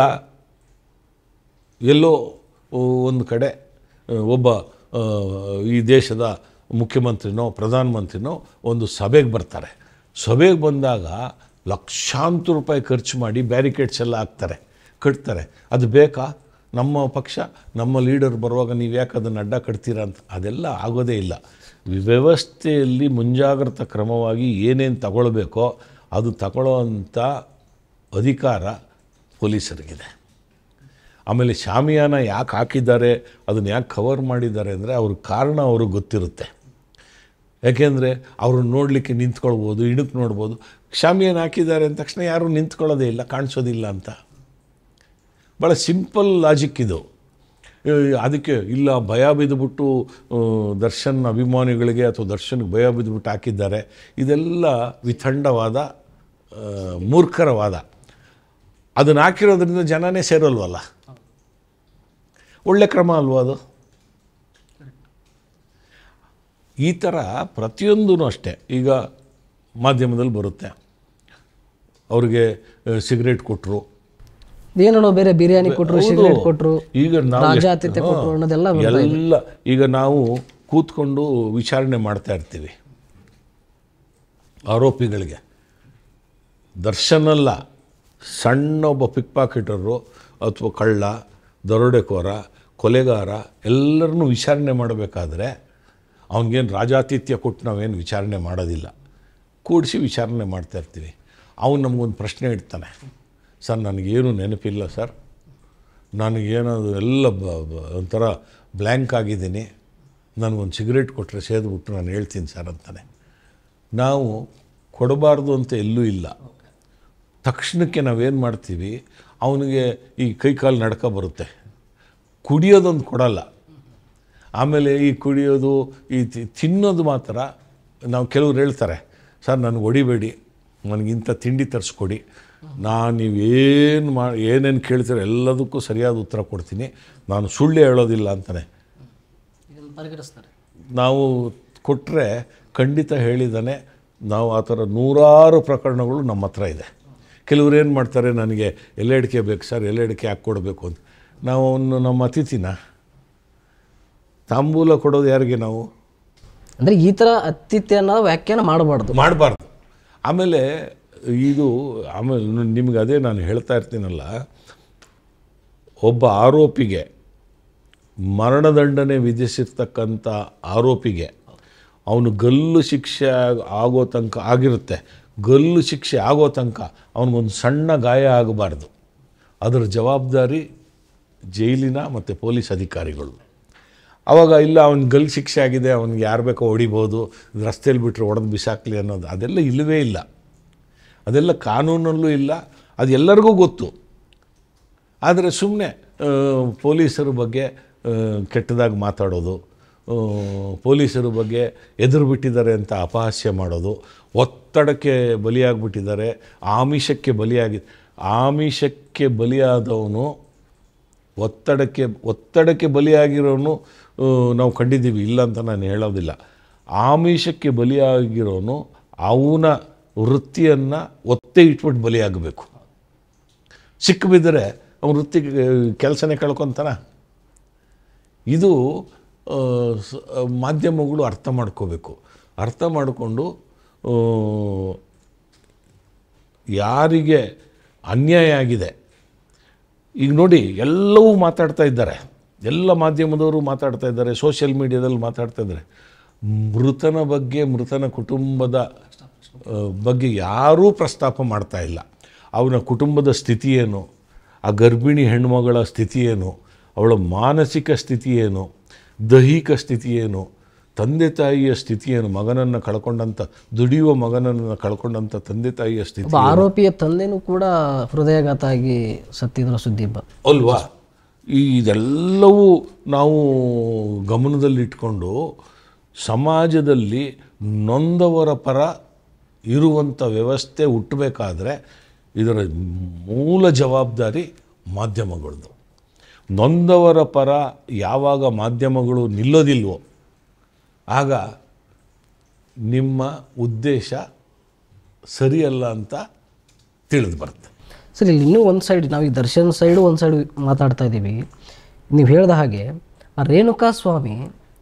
Speaker 2: ಎಲ್ಲೋ ಒಂದು ಕಡೆ ಒಬ್ಬ ಈ ದೇಶದ ಮುಖ್ಯಮಂತ್ರಿನೋ ಪ್ರಧಾನಮಂತ್ರಿನೋ ಒಂದು ಸಭೆಗೆ ಬರ್ತಾರೆ. ಸಭೆಗೆ ಬಂದಾಗ ಲಕ್ಷಾಂತರ ರೂಪಾಯಿ ಖರ್ಚು ಮಾಡಿ ಬ್ಯಾರಿಕೇಡ್ಸ್ ಎಲ್ಲ ಹಾಕ್ತಾರೆ, ಕಟ್ತಾರೆ. ಅದು ಬೇಕಾ? ನಮ್ಮ ಪಕ್ಷ, ನಮ್ಮ ಲೀಡರ್ ಬರುವಾಗ ನೀವು ಯಾಕೆ ಅದನ್ನು ಅಡ್ಡ ಕಟ್ತೀರಾ ಅಂತ. ಅದೆಲ್ಲ ಆಗೋದೇ ಇಲ್ಲ. ವ್ಯವಸ್ಥೆಯಲ್ಲಿ ಮುಂಜಾಗ್ರತಾ ಕ್ರಮವಾಗಿ ಏನೇನು ತಗೊಳ್ಬೇಕೋ ಅದು ತಗೊಳ್ಳೋವಂಥ ಅಧಿಕಾರ ಪೊಲೀಸರಿಗಿದೆ. ಆಮೇಲೆ ಶಾಮಿಯಾನ ಯಾಕೆ ಹಾಕಿದ್ದಾರೆ, ಅದನ್ನು ಯಾಕೆ ಕವರ್ ಮಾಡಿದ್ದಾರೆ ಅಂದರೆ ಅವ್ರ ಕಾರಣ ಅವ್ರಿಗೆ ಗೊತ್ತಿರುತ್ತೆ. ಯಾಕೆಂದರೆ ಅವ್ರನ್ನ ನೋಡಲಿಕ್ಕೆ ನಿಂತ್ಕೊಳ್ಬೋದು, ಇಣಕ್ಕೆ ನೋಡ್ಬೋದು. ಶಾಮಿಯಾನ ಹಾಕಿದ್ದಾರೆ ಅಂದ ತಕ್ಷಣ ಯಾರೂ ನಿಂತ್ಕೊಳ್ಳೋದೇ ಇಲ್ಲ, ಕಾಣಿಸೋದಿಲ್ಲ ಅಂತ. ಭಾಳ ಸಿಂಪಲ್ ಲಾಜಿಕ್ ಇದು. ಅದಕ್ಕೆ ಇಲ್ಲ ಭಯ ಬಿದ್ದುಬಿಟ್ಟು ದರ್ಶನ್ ಅಭಿಮಾನಿಗಳಿಗೆ ಅಥವಾ ದರ್ಶನ್ಗೆ ಭಯ ಬಿದ್ದುಬಿಟ್ಟು ಹಾಕಿದ್ದಾರೆ. ಇದೆಲ್ಲ ವಿತಂಡವಾದ, ಮೂರ್ಖರವಾದ. ಅದನ್ನು ಹಾಕಿರೋದ್ರಿಂದ ಜನನೇ ಸೇರೋಲ್ವಲ್ಲ. ಒಳ್ಳೆ ಕ್ರಮ ಅಲ್ವ ಅದು? ಈ ಥರ ಪ್ರತಿಯೊಂದೂ ಅಷ್ಟೇ. ಈಗ ಮಾಧ್ಯಮದಲ್ಲಿ ಬರುತ್ತೆ, ಅವ್ರಿಗೆ ಸಿಗರೇಟ್ ಕೊಟ್ಟರು,
Speaker 1: ಏನೋ ಬೇರೆ ಬಿರಿಯಾನಿ ಕೊಟ್ಟರು, ಸಿಗರೇಟ್ ಕೊಟ್ಟರು,
Speaker 2: ಈಗ ನಾವು
Speaker 1: ರಾಜಾತಿಥ್ಯ ಕೊಟ್ಟರು ಅನ್ನೋದೆಲ್ಲ
Speaker 2: ಎಲ್ಲ. ಈಗ ನಾವು ಕೂತ್ಕೊಂಡು ವಿಚಾರಣೆ ಮಾಡ್ತಾ ಇರ್ತೀವಿ ಆರೋಪಿಗಳಿಗೆ. ದರ್ಶನಲ್ಲ, ಸಣ್ಣ ಒಬ್ಬ ಪಿಕ್ ಪಾಕೆಟರು ಅಥವಾ ಕಳ್ಳ, ದರೋಡೆಕೋರ, ಕೊಲೆಗಾರ ಎಲ್ಲರನ್ನೂ ವಿಚಾರಣೆ ಮಾಡಬೇಕಾದ್ರೆ ಅವನಿಗೇನು ರಾಜಾತಿಥ್ಯ ಕೊಟ್ಟು ನಾವೇನು ವಿಚಾರಣೆ ಮಾಡೋದಿಲ್ಲ, ಕೂಡಿಸಿ ವಿಚಾರಣೆ ಮಾಡ್ತಾಯಿರ್ತೀವಿ. ಅವನು ನಮಗೊಂದು ಪ್ರಶ್ನೆ ಇಡ್ತಾನೆ, ಸರ್ ನನಗೇನು ನೆನಪಿಲ್ಲ ಸರ್, ನನಗೇನದು ಎಲ್ಲ ಒಂಥರ ಬ್ಲ್ಯಾಂಕ್ ಆಗಿದ್ದೀನಿ, ನನಗೊಂದು ಸಿಗರೇಟ್ ಕೊಟ್ಟರೆ ಸೇದ್ಬಿಟ್ಟು ನಾನು ಹೇಳ್ತೀನಿ ಸರ್ ಅಂತಾನೆ. ನಾವು ಕೊಡಬಾರ್ದು ಅಂತ ಎಲ್ಲೂ ಇಲ್ಲ. ತಕ್ಷಣಕ್ಕೆ ನಾವೇನು ಮಾಡ್ತೀವಿ, ಅವನಿಗೆ ಈ ಕೈಕಾಲು ನಡ್ಕ ಬರುತ್ತೆ, ಕುಡಿಯೋದೊಂದು ಕೊಡಲ್ಲ. ಆಮೇಲೆ ಈ ಕುಡಿಯೋದು, ಈ ತಿನ್ನೋದು ಮಾತ್ರ ನಾವು ಕೆಲವ್ರು ಹೇಳ್ತಾರೆ, ಸರ್ ನನಗೆ ಹೊಡಿಬೇಡಿ, ನನಗಿಂಥ ತಿಂಡಿ ತರಿಸ್ಕೊಡಿ, ನಾನು ನೀವು ಏನೇನು ಕೇಳ್ತೀರೋ ಎಲ್ಲದಕ್ಕೂ ಸರಿಯಾದ ಉತ್ತರ ಕೊಡ್ತೀನಿ, ನಾನು ಸುಳ್ಳು ಹೇಳೋದಿಲ್ಲ ಅಂತಾನೆ. ನಾವು ಕೊಟ್ಟರೆ ಖಂಡಿತ ಹೇಳಿದ್ದಾನೆ. ನಾವು ಆ ಥರ ನೂರಾರು ಪ್ರಕರಣಗಳು ನಮ್ಮ ಹತ್ರ ಇದೆ. ಕೆಲವ್ರು ಏನು ಮಾಡ್ತಾರೆ, ನನಗೆ ಎಲೆ ಅಡಿಕೆ ಬೇಕು ಸರ್, ಎಲೆ ಅಡಿಕೆ ಹಾಕಿ ಕೊಡಬೇಕು ಅಂತ. ನಾವು ಅವನು ನಮ್ಮ ಅತಿಥಿನ ತಾಂಬೂಲ ಕೊಡೋದು ಯಾರಿಗೆ? ನಾವು
Speaker 1: ಅಂದರೆ ಈ ಥರ ಅತಿಥ್ಯನ ವ್ಯಾಖ್ಯಾನ ಮಾಡಬಾರ್ದು.
Speaker 2: ಆಮೇಲೆ ನಿಮಗೆ ಅದೇ ನಾನು ಹೇಳ್ತಾ ಇರ್ತೀನಲ್ಲ, ಒಬ್ಬ ಆರೋಪಿಗೆ ಮರಣದಂಡನೆ ವಿಧಿಸಿರ್ತಕ್ಕಂಥ ಆರೋಪಿಗೆ ಅವನು ಗಲ್ಲು ಶಿಕ್ಷೆ ಆಗೋ ತನಕ ಆಗಿರುತ್ತೆ. ಗಲ್ಲು ಶಿಕ್ಷೆ ಆಗೋ ತನಕ ಅವನಿಗೊಂದು ಸಣ್ಣ ಗಾಯ ಆಗಬಾರ್ದು. ಅದರ ಜವಾಬ್ದಾರಿ ಜೈಲಿನ ಮತ್ತು ಪೊಲೀಸ್ ಅಧಿಕಾರಿಗಳು. ಆವಾಗ ಇಲ್ಲ, ಅವ್ನಿಗೆ ಗಲ್ಲು ಶಿಕ್ಷೆ ಆಗಿದೆ, ಅವ್ನಿಗೆ ಯಾರು ಬೇಕೋ ಹೊಡಿಬೋದು, ರಸ್ತೆಯಲ್ಲಿ ಬಿಟ್ಟರೆ ಹೊಡೆದು ಬಿಸಾಕಲಿ ಅನ್ನೋದು ಅದೆಲ್ಲ ಇಲ್ಲವೇ ಇಲ್ಲ. ಅದೆಲ್ಲ ಕಾನೂನಲ್ಲೂ ಇಲ್ಲ, ಅದು ಎಲ್ಲರಿಗೂ ಗೊತ್ತು. ಆದರೆ ಸುಮ್ಮನೆ ಪೊಲೀಸರ ಬಗ್ಗೆ ಕೆಟ್ಟದಾಗಿ ಮಾತಾಡೋದು, ಪೊಲೀಸರ ಬಗ್ಗೆ ಎದುರು ಬಿಟ್ಟಿದ್ದಾರೆ ಅಂತ ಅಪಹಾಸ್ಯ ಮಾಡೋದು, ಒತ್ತಡಕ್ಕೆ ಬಲಿಯಾಗಿಬಿಟ್ಟಿದ್ದಾರೆ, ಆಮಿಷಕ್ಕೆ ಬಲಿಯಾದವನು, ಒತ್ತಡಕ್ಕೆ ಬಲಿಯಾಗಿರೋನು ನಾವು ಕಂಡಿದ್ದೀವಿ, ಇಲ್ಲ ಅಂತ ನಾನು ಹೇಳೋದಿಲ್ಲ. ಆಮಿಷಕ್ಕೆ ಬಲಿಯಾಗಿರೋನು ಅವನ ವೃತ್ತಿಯನ್ನು ಒತ್ತೆ ಇಟ್ಬಿಟ್ಟು ಬಲಿಯಾಗಬೇಕು. ಸಿಕ್ಕಿಬಿದ್ದರೆ ಅವನ ವೃತ್ತಿ ಕೆಲಸನೇ ಕಳ್ಕೊತಾನ. ಇದು ಮಾಧ್ಯಮಗಳು ಅರ್ಥ ಮಾಡ್ಕೋಬೇಕು. ಅರ್ಥ ಮಾಡಿಕೊಂಡು ಯಾರಿಗೆ ಅನ್ಯಾಯ ಆಗಿದೆ, ಈಗ ನೋಡಿ ಎಲ್ಲವೂ ಮಾತಾಡ್ತಾ ಇದ್ದಾರೆ, ಎಲ್ಲ ಮಾಧ್ಯಮದವರು ಮಾತಾಡ್ತಾ ಇದ್ದಾರೆ, ಸೋಷಿಯಲ್ ಮೀಡಿಯಾದಲ್ಲಿ ಮಾತಾಡ್ತಾ ಇದ್ದಾರೆ. ಮೃತನ ಬಗ್ಗೆ, ಮೃತನ ಕುಟುಂಬದ ಬಗ್ಗೆ ಯಾರೂ ಪ್ರಸ್ತಾಪ ಮಾಡ್ತಾ ಇಲ್ಲ. ಅವನ ಕುಟುಂಬದ ಸ್ಥಿತಿ ಏನು, ಆ ಗರ್ಭಿಣಿ ಹೆಣ್ಣುಮಗಳ ಸ್ಥಿತಿ ಏನು, ಅವಳ ಮಾನಸಿಕ ಸ್ಥಿತಿ ಏನು, ದೈಹಿಕ ಸ್ಥಿತಿ ಏನು, ತಂದೆ ತಾಯಿಯ ಸ್ಥಿತಿ ಏನು, ಮಗನನ್ನು ಕಳ್ಕೊಂಡಂಥ, ದುಡಿಯುವ ಮಗನನ್ನು ಕಳ್ಕೊಂಡಂಥ ತಂದೆ ತಾಯಿಯ ಸ್ಥಿತಿ,
Speaker 1: ಆರೋಪಿಯ ತಂದೆನೂ ಕೂಡ ಹೃದಯಾಘಾತ ಆಗಿ ಸತ್ತಿದ್ರ ಸುದ್ದಿ
Speaker 2: ಅಲ್ವಾ. ಇದೆಲ್ಲವೂ ನಾವು ಗಮನದಲ್ಲಿಟ್ಕೊಂಡು ಸಮಾಜದಲ್ಲಿ ನೊಂದವರ ಪರ ಇರುವಂಥ ವ್ಯವಸ್ಥೆ ಹುಟ್ಟಬೇಕಾದ್ರೆ ಇದರ ಮೂಲ ಜವಾಬ್ದಾರಿ ಮಾಧ್ಯಮಗಳದ್ದು. ನೊಂದವರ ಪರ ಯಾವಾಗ ಮಾಧ್ಯಮಗಳು ನಿಲ್ಲೋದಿಲ್ವೋ ಆಗ ನಿಮ್ಮ ಉದ್ದೇಶ ಸರಿಯಲ್ಲ ಅಂತ ತಿಳಿದು ಬರುತ್ತೆ.
Speaker 1: ಸರ್, ಇಲ್ಲಿ ಇನ್ನೂ ಒಂದು ಸೈಡ್, ನಾವು ಈ ದರ್ಶನ್ ಸೈಡು ಒಂದು ಸೈಡು ಮಾತಾಡ್ತಾ ಇದ್ದೀವಿ. ನೀವು ಹೇಳಿದ ಹಾಗೆ ಆ ರೇಣುಕಾ ಸ್ವಾಮಿ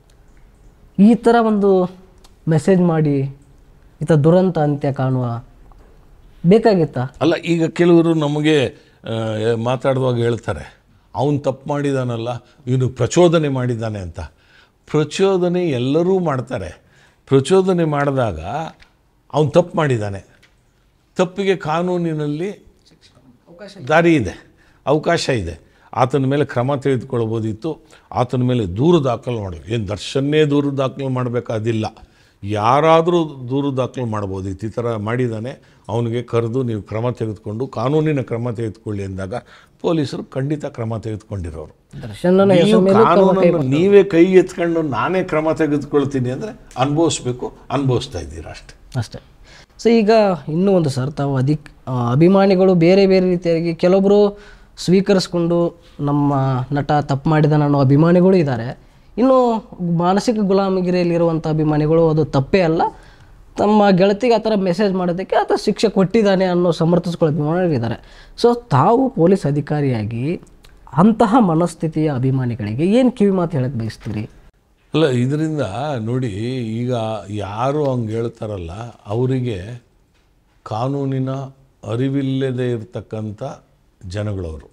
Speaker 1: ಈ ಥರ ಒಂದು ಮೆಸೇಜ್ ಮಾಡಿ ಈ ಥರ ದುರಂತ ಅಂತ್ಯ ಕಾಣುವ ಬೇಕಾಗಿತ್ತಾ?
Speaker 2: ಅಲ್ಲ, ಈಗ ಕೆಲವರು ನಮಗೆ ಮಾತಾಡುವಾಗ ಹೇಳ್ತಾರೆ, ಅವನು ತಪ್ಪು ಮಾಡಿದಾನಲ್ಲ, ಇವನು ಪ್ರಚೋದನೆ ಮಾಡಿದ್ದಾನೆ ಅಂತ. ಪ್ರಚೋದನೆ ಎಲ್ಲರೂ ಮಾಡ್ತಾರೆ. ಪ್ರಚೋದನೆ ಮಾಡಿದಾಗ ಅವನು ತಪ್ಪು ಮಾಡಿದ್ದಾನೆ. ತಪ್ಪಿಗೆ ಕಾನೂನಿನಲ್ಲಿ ದಾರಿ ಇದೆ, ಅವಕಾಶ ಇದೆ. ಆತನ ಮೇಲೆ ಕ್ರಮ ತೆಗೆದುಕೊಳ್ಬೋದಿತ್ತು. ಆತನ ಮೇಲೆ ದೂರು ದಾಖಲು ಮಾಡಬೇಕು. ಏನು ದರ್ಶನ್ನೇ ದೂರು ದಾಖಲು ಮಾಡಬೇಕಾದಿಲ್ಲ, ಯಾರಾದರೂ ದೂರು ದಾಖಲು ಮಾಡ್ಬೋದಿತ್ತು. ಈ ಥರ ಮಾಡಿದ್ದಾನೆ, ಅವನಿಗೆ ಕರೆದು ನೀವು ಕ್ರಮ ತೆಗೆದುಕೊಂಡು ಕಾನೂನಿನ ಕ್ರಮ ತೆಗೆದುಕೊಳ್ಳಿ ಅಂದಾಗ ಪೊಲೀಸರು ಖಂಡಿತ ಕ್ರಮ ತೆಗೆದುಕೊಂಡಿರೋರು. ಕಾನೂನನ್ನು ನೀವೇ ಕೈ ಎತ್ಕೊಂಡು ನಾನೇ ಕ್ರಮ ತೆಗೆದುಕೊಳ್ತೀನಿ ಅಂದರೆ ಅನುಭವಿಸ್ಬೇಕು, ಅನುಭವಿಸ್ತಾ ಇದ್ದೀರಾ
Speaker 1: ಅಷ್ಟೇ. ಸೊ ಈಗ ಇನ್ನೂ ಒಂದು ಸರ್, ತಾವು ಅಭಿಮಾನಿಗಳು ಬೇರೆ ಬೇರೆ ರೀತಿಯಾಗಿ ಕೆಲವೊಬ್ಬರು ಸ್ವೀಕರಿಸ್ಕೊಂಡು ನಮ್ಮ ನಟ ತಪ್ಪು ಮಾಡಿದಾನೆ ಅನ್ನೋ ಅಭಿಮಾನಿಗಳು ಇದ್ದಾರೆ. ಇನ್ನು ಮಾನಸಿಕ ಗುಲಾಮಗಿರಿಯಲ್ಲಿರುವಂಥ ಅಭಿಮಾನಿಗಳು ಅದು ತಪ್ಪೇ ಅಲ್ಲ, ತಮ್ಮ ಗೆಳತಿಗೆ ಆ ಥರ ಮೆಸೇಜ್ ಮಾಡೋದಕ್ಕೆ ಆತ ಶಿಕ್ಷೆ ಕೊಟ್ಟಿದ್ದಾನೆ ಅನ್ನೋ ಸಮರ್ಥಿಸ್ಕೊಳ್ಳೋ ಅಭಿಮಾನಿಗಳಿದ್ದಾರೆ. ಸೊ ತಾವು ಪೊಲೀಸ್ ಅಧಿಕಾರಿಯಾಗಿ ಅಂತಹ ಮನಸ್ಥಿತಿಯ ಅಭಿಮಾನಿಗಳಿಗೆ ಏನು ಕಿವಿ ಮಾತು ಹೇಳಕ್ಕೆ ಬಯಸ್ತೀರಿ?
Speaker 2: ಅಲ್ಲ, ಇದರಿಂದ ನೋಡಿ, ಈಗ ಯಾರು ಹಂಗೆ ಹೇಳ್ತಾರಲ್ಲ ಅವರಿಗೆ ಕಾನೂನಿನ ಅರಿವಿಲ್ಲದೆ ಇರತಕ್ಕಂಥ ಜನಗಳವರು.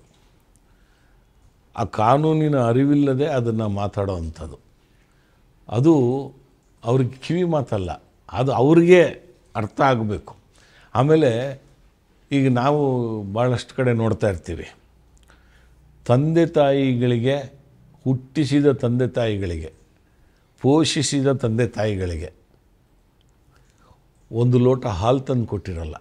Speaker 2: ಆ ಕಾನೂನಿನ ಅರಿವಿಲ್ಲದೆ ಅದನ್ನು ಮಾತಾಡೋ ಅಂಥದ್ದು, ಅದು ಅವ್ರಿಗೆ ಕಿವಿ ಮಾತಲ್ಲ, ಅದು ಅವ್ರಿಗೆ ಅರ್ಥ ಆಗಬೇಕು. ಆಮೇಲೆ ಈಗ ನಾವು ಭಾಳಷ್ಟು ಕಡೆ ನೋಡ್ತಾ ಇರ್ತೀವಿ, ತಂದೆ ತಾಯಿಗಳಿಗೆ, ಹುಟ್ಟಿಸಿದ ತಂದೆ ತಾಯಿಗಳಿಗೆ, ಪೋಷಿಸಿದ ತಂದೆ ತಾಯಿಗಳಿಗೆ ಒಂದು ಲೋಟ ಹಾಲು ತಂದು ಕೊಟ್ಟಿರಲ್ಲ.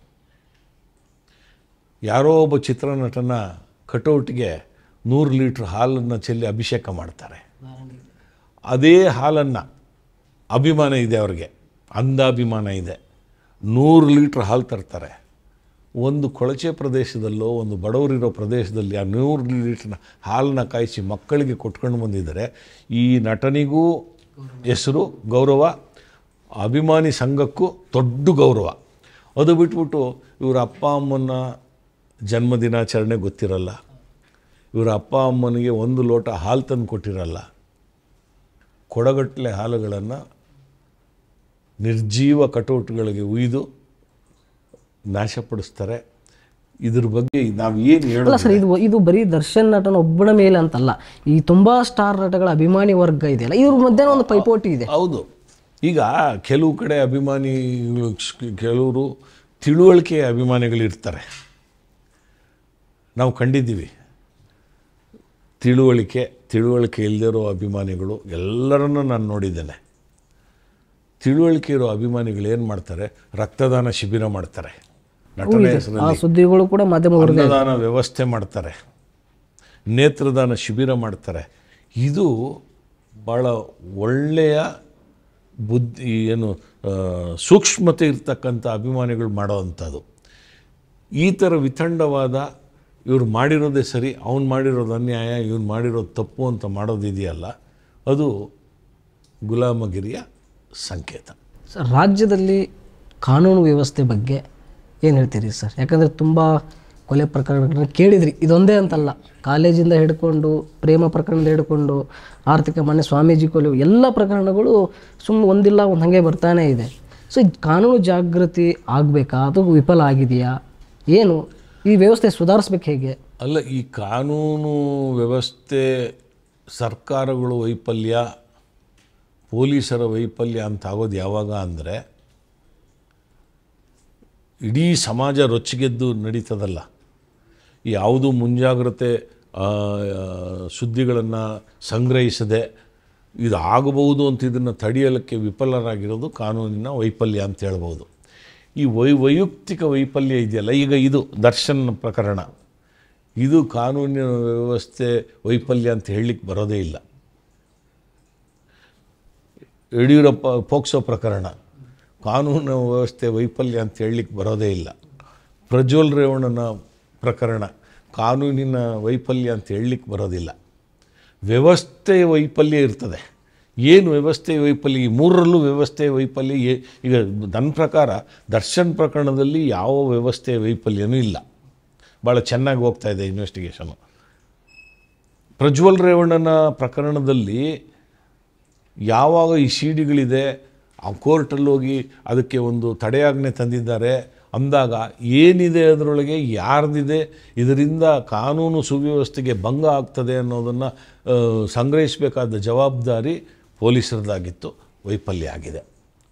Speaker 2: ಯಾರೋ ಒಬ್ಬ ಚಿತ್ರನಟನ ಕಟೌಟ್ಗೆ 100 ಲೀಟ್ರ್ ಹಾಲನ್ನು ಚೆಲ್ಲಿ ಅಭಿಷೇಕ ಮಾಡ್ತಾರೆ. ಅದೇ ಹಾಲನ್ನು, ಅಭಿಮಾನ ಇದೆ ಅವ್ರಿಗೆ, ಅಂಧಾಭಿಮಾನ ಇದೆ, 100 ಲೀಟ್ರ್ ಹಾಲು ತರ್ತಾರೆ. ಒಂದು ಕೊಳಚೆ ಪ್ರದೇಶದಲ್ಲೋ ಒಂದು ಬಡವರಿರೋ ಪ್ರದೇಶದಲ್ಲಿ ಆ 100 ಲೀಟ್ರ್ನ ಹಾಲನ್ನ ಕಾಯಿಸಿ ಮಕ್ಕಳಿಗೆ ಕೊಟ್ಕೊಂಡು ಬಂದಿದ್ದಾರೆ. ಈ ನಟನಿಗೂ ಹೆಸರು, ಗೌರವ, ಅಭಿಮಾನಿ ಸಂಘಕ್ಕೂ ದೊಡ್ಡ ಗೌರವ. ಅದು ಬಿಟ್ಬಿಟ್ಟು ಇವರ ಅಪ್ಪ ಅಮ್ಮನ ಜನ್ಮದಿನಾಚರಣೆ ಗೊತ್ತಿರಲ್ಲ, ಇವರ ಅಪ್ಪ ಅಮ್ಮನಿಗೆ 1 ಲೋಟ ಹಾಲು ತಂದು ಕೊಟ್ಟಿರಲ್ಲ, ಕೊಡಗಟ್ಟಲೆ ಹಾಲುಗಳನ್ನು ನಿರ್ಜೀವ ಕಟೌಟ್ಗಳಿಗೆ ಉಯ್ದು ನಾಶಪಡಿಸ್ತಾರೆ. ಇದ್ರ ಬಗ್ಗೆ ನಾವು ಏನು ಹೇಳೋಲ್ಲ
Speaker 1: ಸರ್. ಇದು ಬರೀ ದರ್ಶನ್ ನಟನ ಒಬ್ಬನ ಮೇಲೆ ಅಂತಲ್ಲ, ಈ ತುಂಬ ಸ್ಟಾರ್ ನಟಗಳ ಅಭಿಮಾನಿ ವರ್ಗ ಇದೆಯಲ್ಲ, ಇವ್ರ ಮಧ್ಯೆ ಒಂದು ಪೈಪೋಟಿ ಇದೆ.
Speaker 2: ಹೌದು. ಈಗ ಕೆಲವು ಕಡೆ ಕೆಲವರು ತಿಳುವಳಿಕೆಯ ಅಭಿಮಾನಿಗಳಿರ್ತಾರೆ, ನಾವು ಕಂಡಿದ್ದೀವಿ. ತಿಳುವಳಿಕೆ ಇಲ್ಲದಿರೋ ಅಭಿಮಾನಿಗಳು ಎಲ್ಲರನ್ನೂ ನಾನು ನೋಡಿದ್ದೇನೆ. ತಿಳುವಳಿಕೆ ಇರೋ ಅಭಿಮಾನಿಗಳು ಏನು ಮಾಡ್ತಾರೆ, ರಕ್ತದಾನ ಶಿಬಿರ ಮಾಡ್ತಾರೆ, ನಟನೆ ಹೆಸರಲ್ಲಿ
Speaker 1: ಸುದ್ದಿಗಳು ಕೂಡ
Speaker 2: ಅನ್ನದಾನ ವ್ಯವಸ್ಥೆ ಮಾಡ್ತಾರೆ, ನೇತ್ರದಾನ ಶಿಬಿರ ಮಾಡ್ತಾರೆ. ಇದು ಭಾಳ ಒಳ್ಳೆಯ ಬುದ್ಧಿ, ಏನು ಸೂಕ್ಷ್ಮತೆ ಇರ್ತಕ್ಕಂಥ ಅಭಿಮಾನಿಗಳು ಮಾಡೋವಂಥದ್ದು. ಈ ಥರ ವಿತಂಡವಾದ ಇವ್ರು ಮಾಡಿರೋದೇ ಸರಿ, ಅವ್ನು ಮಾಡಿರೋದು ಅನ್ಯಾಯ, ಇವ್ನು ಮಾಡಿರೋದು ತಪ್ಪು ಅಂತ ಮಾಡೋದಿದೆಯಲ್ಲ, ಅದು ಗುಲಾಮಗಿರಿಯ ಸಂಕೇತ.
Speaker 1: ಸರ್, ರಾಜ್ಯದಲ್ಲಿ ಕಾನೂನು ವ್ಯವಸ್ಥೆ ಬಗ್ಗೆ ಏನು ಹೇಳ್ತೀರಿ ಸರ್? ಯಾಕಂದರೆ ತುಂಬ ಕೊಲೆ ಪ್ರಕರಣಗಳನ್ನ ಕೇಳಿದ್ರಿ, ಇದೊಂದೇ ಅಂತಲ್ಲ, ಕಾಲೇಜಿಂದ ಹಿಡ್ಕೊಂಡು ಪ್ರೇಮ ಪ್ರಕರಣದಿಂದ ಹಿಡ್ಕೊಂಡು ಆರ್ಥಿಕ ಮನೆ ಸ್ವಾಮೀಜಿ ಕೊಲೆ ಎಲ್ಲ ಪ್ರಕರಣಗಳು ಸುಮ್ಮನೆ ಒಂದಿಲ್ಲ ಒಂದು ಹಾಗೆ ಬರ್ತಾನೇ ಇದೆ. ಸೊ ಈ ಕಾನೂನು ಜಾಗೃತಿ ಆಗಬೇಕಾ ಅಥವಾ ವಿಫಲ ಆಗಿದೆಯಾ? ಏನು ಈ ವ್ಯವಸ್ಥೆ ಸುಧಾರಿಸ್ಬೇಕು ಹೇಗೆ?
Speaker 2: ಅಲ್ಲ, ಈ ಕಾನೂನು ವ್ಯವಸ್ಥೆ ಸರ್ಕಾರಗಳು ವೈಫಲ್ಯ, ಪೊಲೀಸರ ವೈಫಲ್ಯ ಅಂತ ಆಗೋದು ಯಾವಾಗ ಅಂದರೆ ಇಡೀ ಸಮಾಜ ರೊಚ್ಚಿಗೆದ್ದು ನಡೀತದಲ್ಲ, ಯಾವುದೂ ಮುಂಜಾಗ್ರತೆ ಸುದ್ದಿಗಳನ್ನು ಸಂಗ್ರಹಿಸದೆ ಇದು ಆಗಬಹುದು ಅಂತ ಇದನ್ನು ತಡೆಯಲಿಕ್ಕೆ ವಿಫಲರಾಗಿರೋದು ಕಾನೂನಿನ ವೈಫಲ್ಯ ಅಂತ ಹೇಳ್ಬೋದು. ಈ ವೈಯಕ್ತಿಕ ವೈಫಲ್ಯ ಇದೆಯಲ್ಲ, ಈಗ ಇದು ದರ್ಶನ್ ಪ್ರಕರಣ, ಇದು ಕಾನೂನಿನ ವ್ಯವಸ್ಥೆ ವೈಫಲ್ಯ ಅಂತ ಹೇಳಲಿಕ್ಕೆ ಬರೋದೇ ಇಲ್ಲ. ಯಡಿಯೂರಪ್ಪ ಪೋಕ್ಸೋ ಪ್ರಕರಣ ಕಾನೂನು ವ್ಯವಸ್ಥೆ ವೈಫಲ್ಯ ಅಂತ ಹೇಳಲಿಕ್ಕೆ ಬರೋದೇ ಇಲ್ಲ. ಪ್ರಜ್ವಲ್ ರೇವಣ್ಣನ ಪ್ರಕರಣ ಕಾನೂನಿನ ವೈಫಲ್ಯ ಅಂತ ಹೇಳಲಿಕ್ಕೆ ಬರೋದಿಲ್ಲ. ವ್ಯವಸ್ಥೆಯ ವೈಫಲ್ಯ ಇರ್ತದೆ. ಏನು ವ್ಯವಸ್ಥೆಯ ವೈಫಲ್ಯ? ಈ ಮೂರರಲ್ಲೂ ವ್ಯವಸ್ಥೆಯ ವೈಫಲ್ಯ. ಈಗ ನನ್ನ ಪ್ರಕಾರ ದರ್ಶನ್ ಪ್ರಕರಣದಲ್ಲಿ ಯಾವ ವ್ಯವಸ್ಥೆಯ ವೈಫಲ್ಯನೂ ಇಲ್ಲ, ಭಾಳ ಚೆನ್ನಾಗಿ ಹೋಗ್ತಾಯಿದೆ ಇನ್ವೆಸ್ಟಿಗೇಷನು. ಪ್ರಜ್ವಲ್ ರೇವಣ್ಣನ ಪ್ರಕರಣದಲ್ಲಿ ಯಾವಾಗ ಈ ಸಿಡಿಗಳಿದೆ, ಆ ಕೋರ್ಟಲ್ಲಿ ಹೋಗಿ ಅದಕ್ಕೆ ಒಂದು ತಡೆಯಾಜ್ಞೆ ತಂದಿದ್ದಾರೆ ಅಂದಾಗ ಏನಿದೆ ಅದರೊಳಗೆ, ಯಾರ್ದಿದೆ, ಇದರಿಂದ ಕಾನೂನು ಸುವ್ಯವಸ್ಥೆಗೆ ಭಂಗ ಆಗ್ತದೆ ಅನ್ನೋದನ್ನು ಸಂಗ್ರಹಿಸಬೇಕಾದ ಜವಾಬ್ದಾರಿ ಪೊಲೀಸರದಾಗಿತ್ತು, ವೈಫಲ್ಯ ಆಗಿದೆ.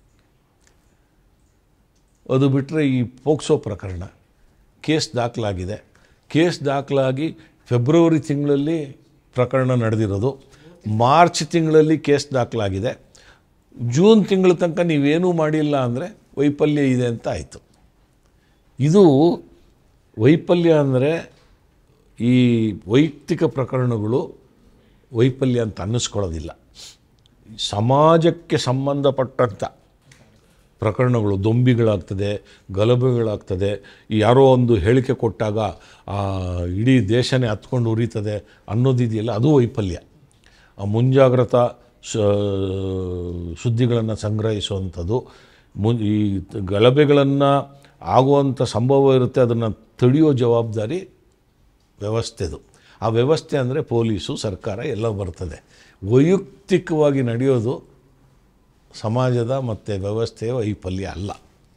Speaker 2: ಅದು ಬಿಟ್ಟರೆ ಈ ಪೋಕ್ಸೋ ಪ್ರಕರಣ ಕೇಸ್ ದಾಖಲಾಗಿದೆ. ಕೇಸ್ ದಾಖಲಾಗಿ ಫೆಬ್ರವರಿ ತಿಂಗಳಲ್ಲಿ ಪ್ರಕರಣ ನಡೆದಿರೋದು, ಮಾರ್ಚ್ ತಿಂಗಳಲ್ಲಿ ಕೇಸ್ ದಾಖಲಾಗಿದೆ. ಜೂನ್ ತಿಂಗಳ ತನಕ ನೀವೇನೂ ಮಾಡಿಲ್ಲ ಅಂದರೆ ವೈಫಲ್ಯ ಇದೆ ಅಂತ ಆಯಿತು. ಇದು ವೈಫಲ್ಯ ಅಂದರೆ ಈ ವೈಯಕ್ತಿಕ ಪ್ರಕರಣಗಳು ವೈಫಲ್ಯ ಅಂತ ಅನ್ನಿಸ್ಕೊಳ್ಳೋದಿಲ್ಲ. ಸಮಾಜಕ್ಕೆ ಸಂಬಂಧಪಟ್ಟಂಥ ಪ್ರಕರಣಗಳು ದೊಂಬಿಗಳಾಗ್ತದೆ, ಗಲಭೆಗಳಾಗ್ತದೆ. ಯಾರೋ ಒಂದು ಹೇಳಿಕೆ ಕೊಟ್ಟಾಗ ಇಡೀ ದೇಶನೇ ಹತ್ಕೊಂಡು ಉರಿತದೆ ಅನ್ನೋದಿದೆಯಲ್ಲ, ಅದು ವೈಫಲ್ಯ. ಮುಂಜಾಗ್ರತಾ ಸುದ್ದಿಗಳನ್ನು ಸಂಗ್ರಹಿಸುವಂಥದ್ದು, ಈ ಗಲಭೆಗಳನ್ನು ಆಗುವಂಥ ಸಂಭವ ಇರುತ್ತೆ, ಅದನ್ನು ತಡೆಯೋ ಜವಾಬ್ದಾರಿ ವ್ಯವಸ್ಥೆದು. ಆ ವ್ಯವಸ್ಥೆ ಅಂದರೆ ಪೊಲೀಸು, ಸರ್ಕಾರ ಎಲ್ಲ ಬರ್ತದೆ. ವೈಯಕ್ತಿಕವಾಗಿ ನಡೆಯೋದು ಸಮಾಜದ ಮತ್ತು ವ್ಯವಸ್ಥೆಯ ವೈಫಲ್ಯ ಅಲ್ಲ.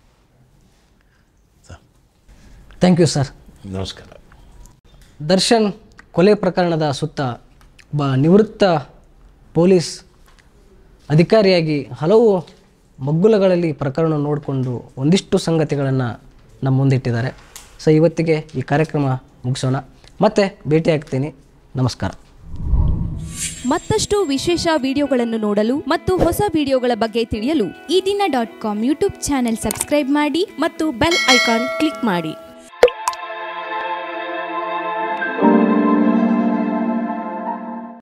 Speaker 1: Thank you sir.
Speaker 2: ನಮಸ್ಕಾರ.
Speaker 1: ದರ್ಶನ್ ಕೊಲೆ ಪ್ರಕರಣದ ಸುತ್ತ ಒಬ್ಬ ನಿವೃತ್ತ ಪೊಲೀಸ್ ಅಧಿಕಾರಿಯಾಗಿ ಹಲವು ಮಗ್ಗುಲಗಳಲ್ಲಿ ಪ್ರಕರಣ ನೋಡಿಕೊಂಡು ಒಂದಿಷ್ಟು ಸಂಗತಿಗಳನ್ನು ನಮ್ಮ ಮುಂದಿಟ್ಟಿದ್ದಾರೆ. ಸೊ ಇವತ್ತಿಗೆ ಈ ಕಾರ್ಯಕ್ರಮ ಮುಗಿಸೋಣ, ಮತ್ತೆ ಭೇಟಿಯಾಗ್ತೀನಿ. ನಮಸ್ಕಾರ.
Speaker 3: ಮತ್ತಷ್ಟು ವಿಶೇಷ ವಿಡಿಯೋಗಳನ್ನು ನೋಡಲು ಮತ್ತು ಹೊಸ ವಿಡಿಯೋಗಳ ಬಗ್ಗೆ ತಿಳಿಯಲು
Speaker 4: ಈ ದಿನ .com ಯೂಟ್ಯೂಬ್ ಚಾನೆಲ್ ಸಬ್ಸ್ಕ್ರೈಬ್ ಮಾಡಿ ಮತ್ತು ಬೆಲ್ ಐಕಾನ್ ಕ್ಲಿಕ್ ಮಾಡಿ.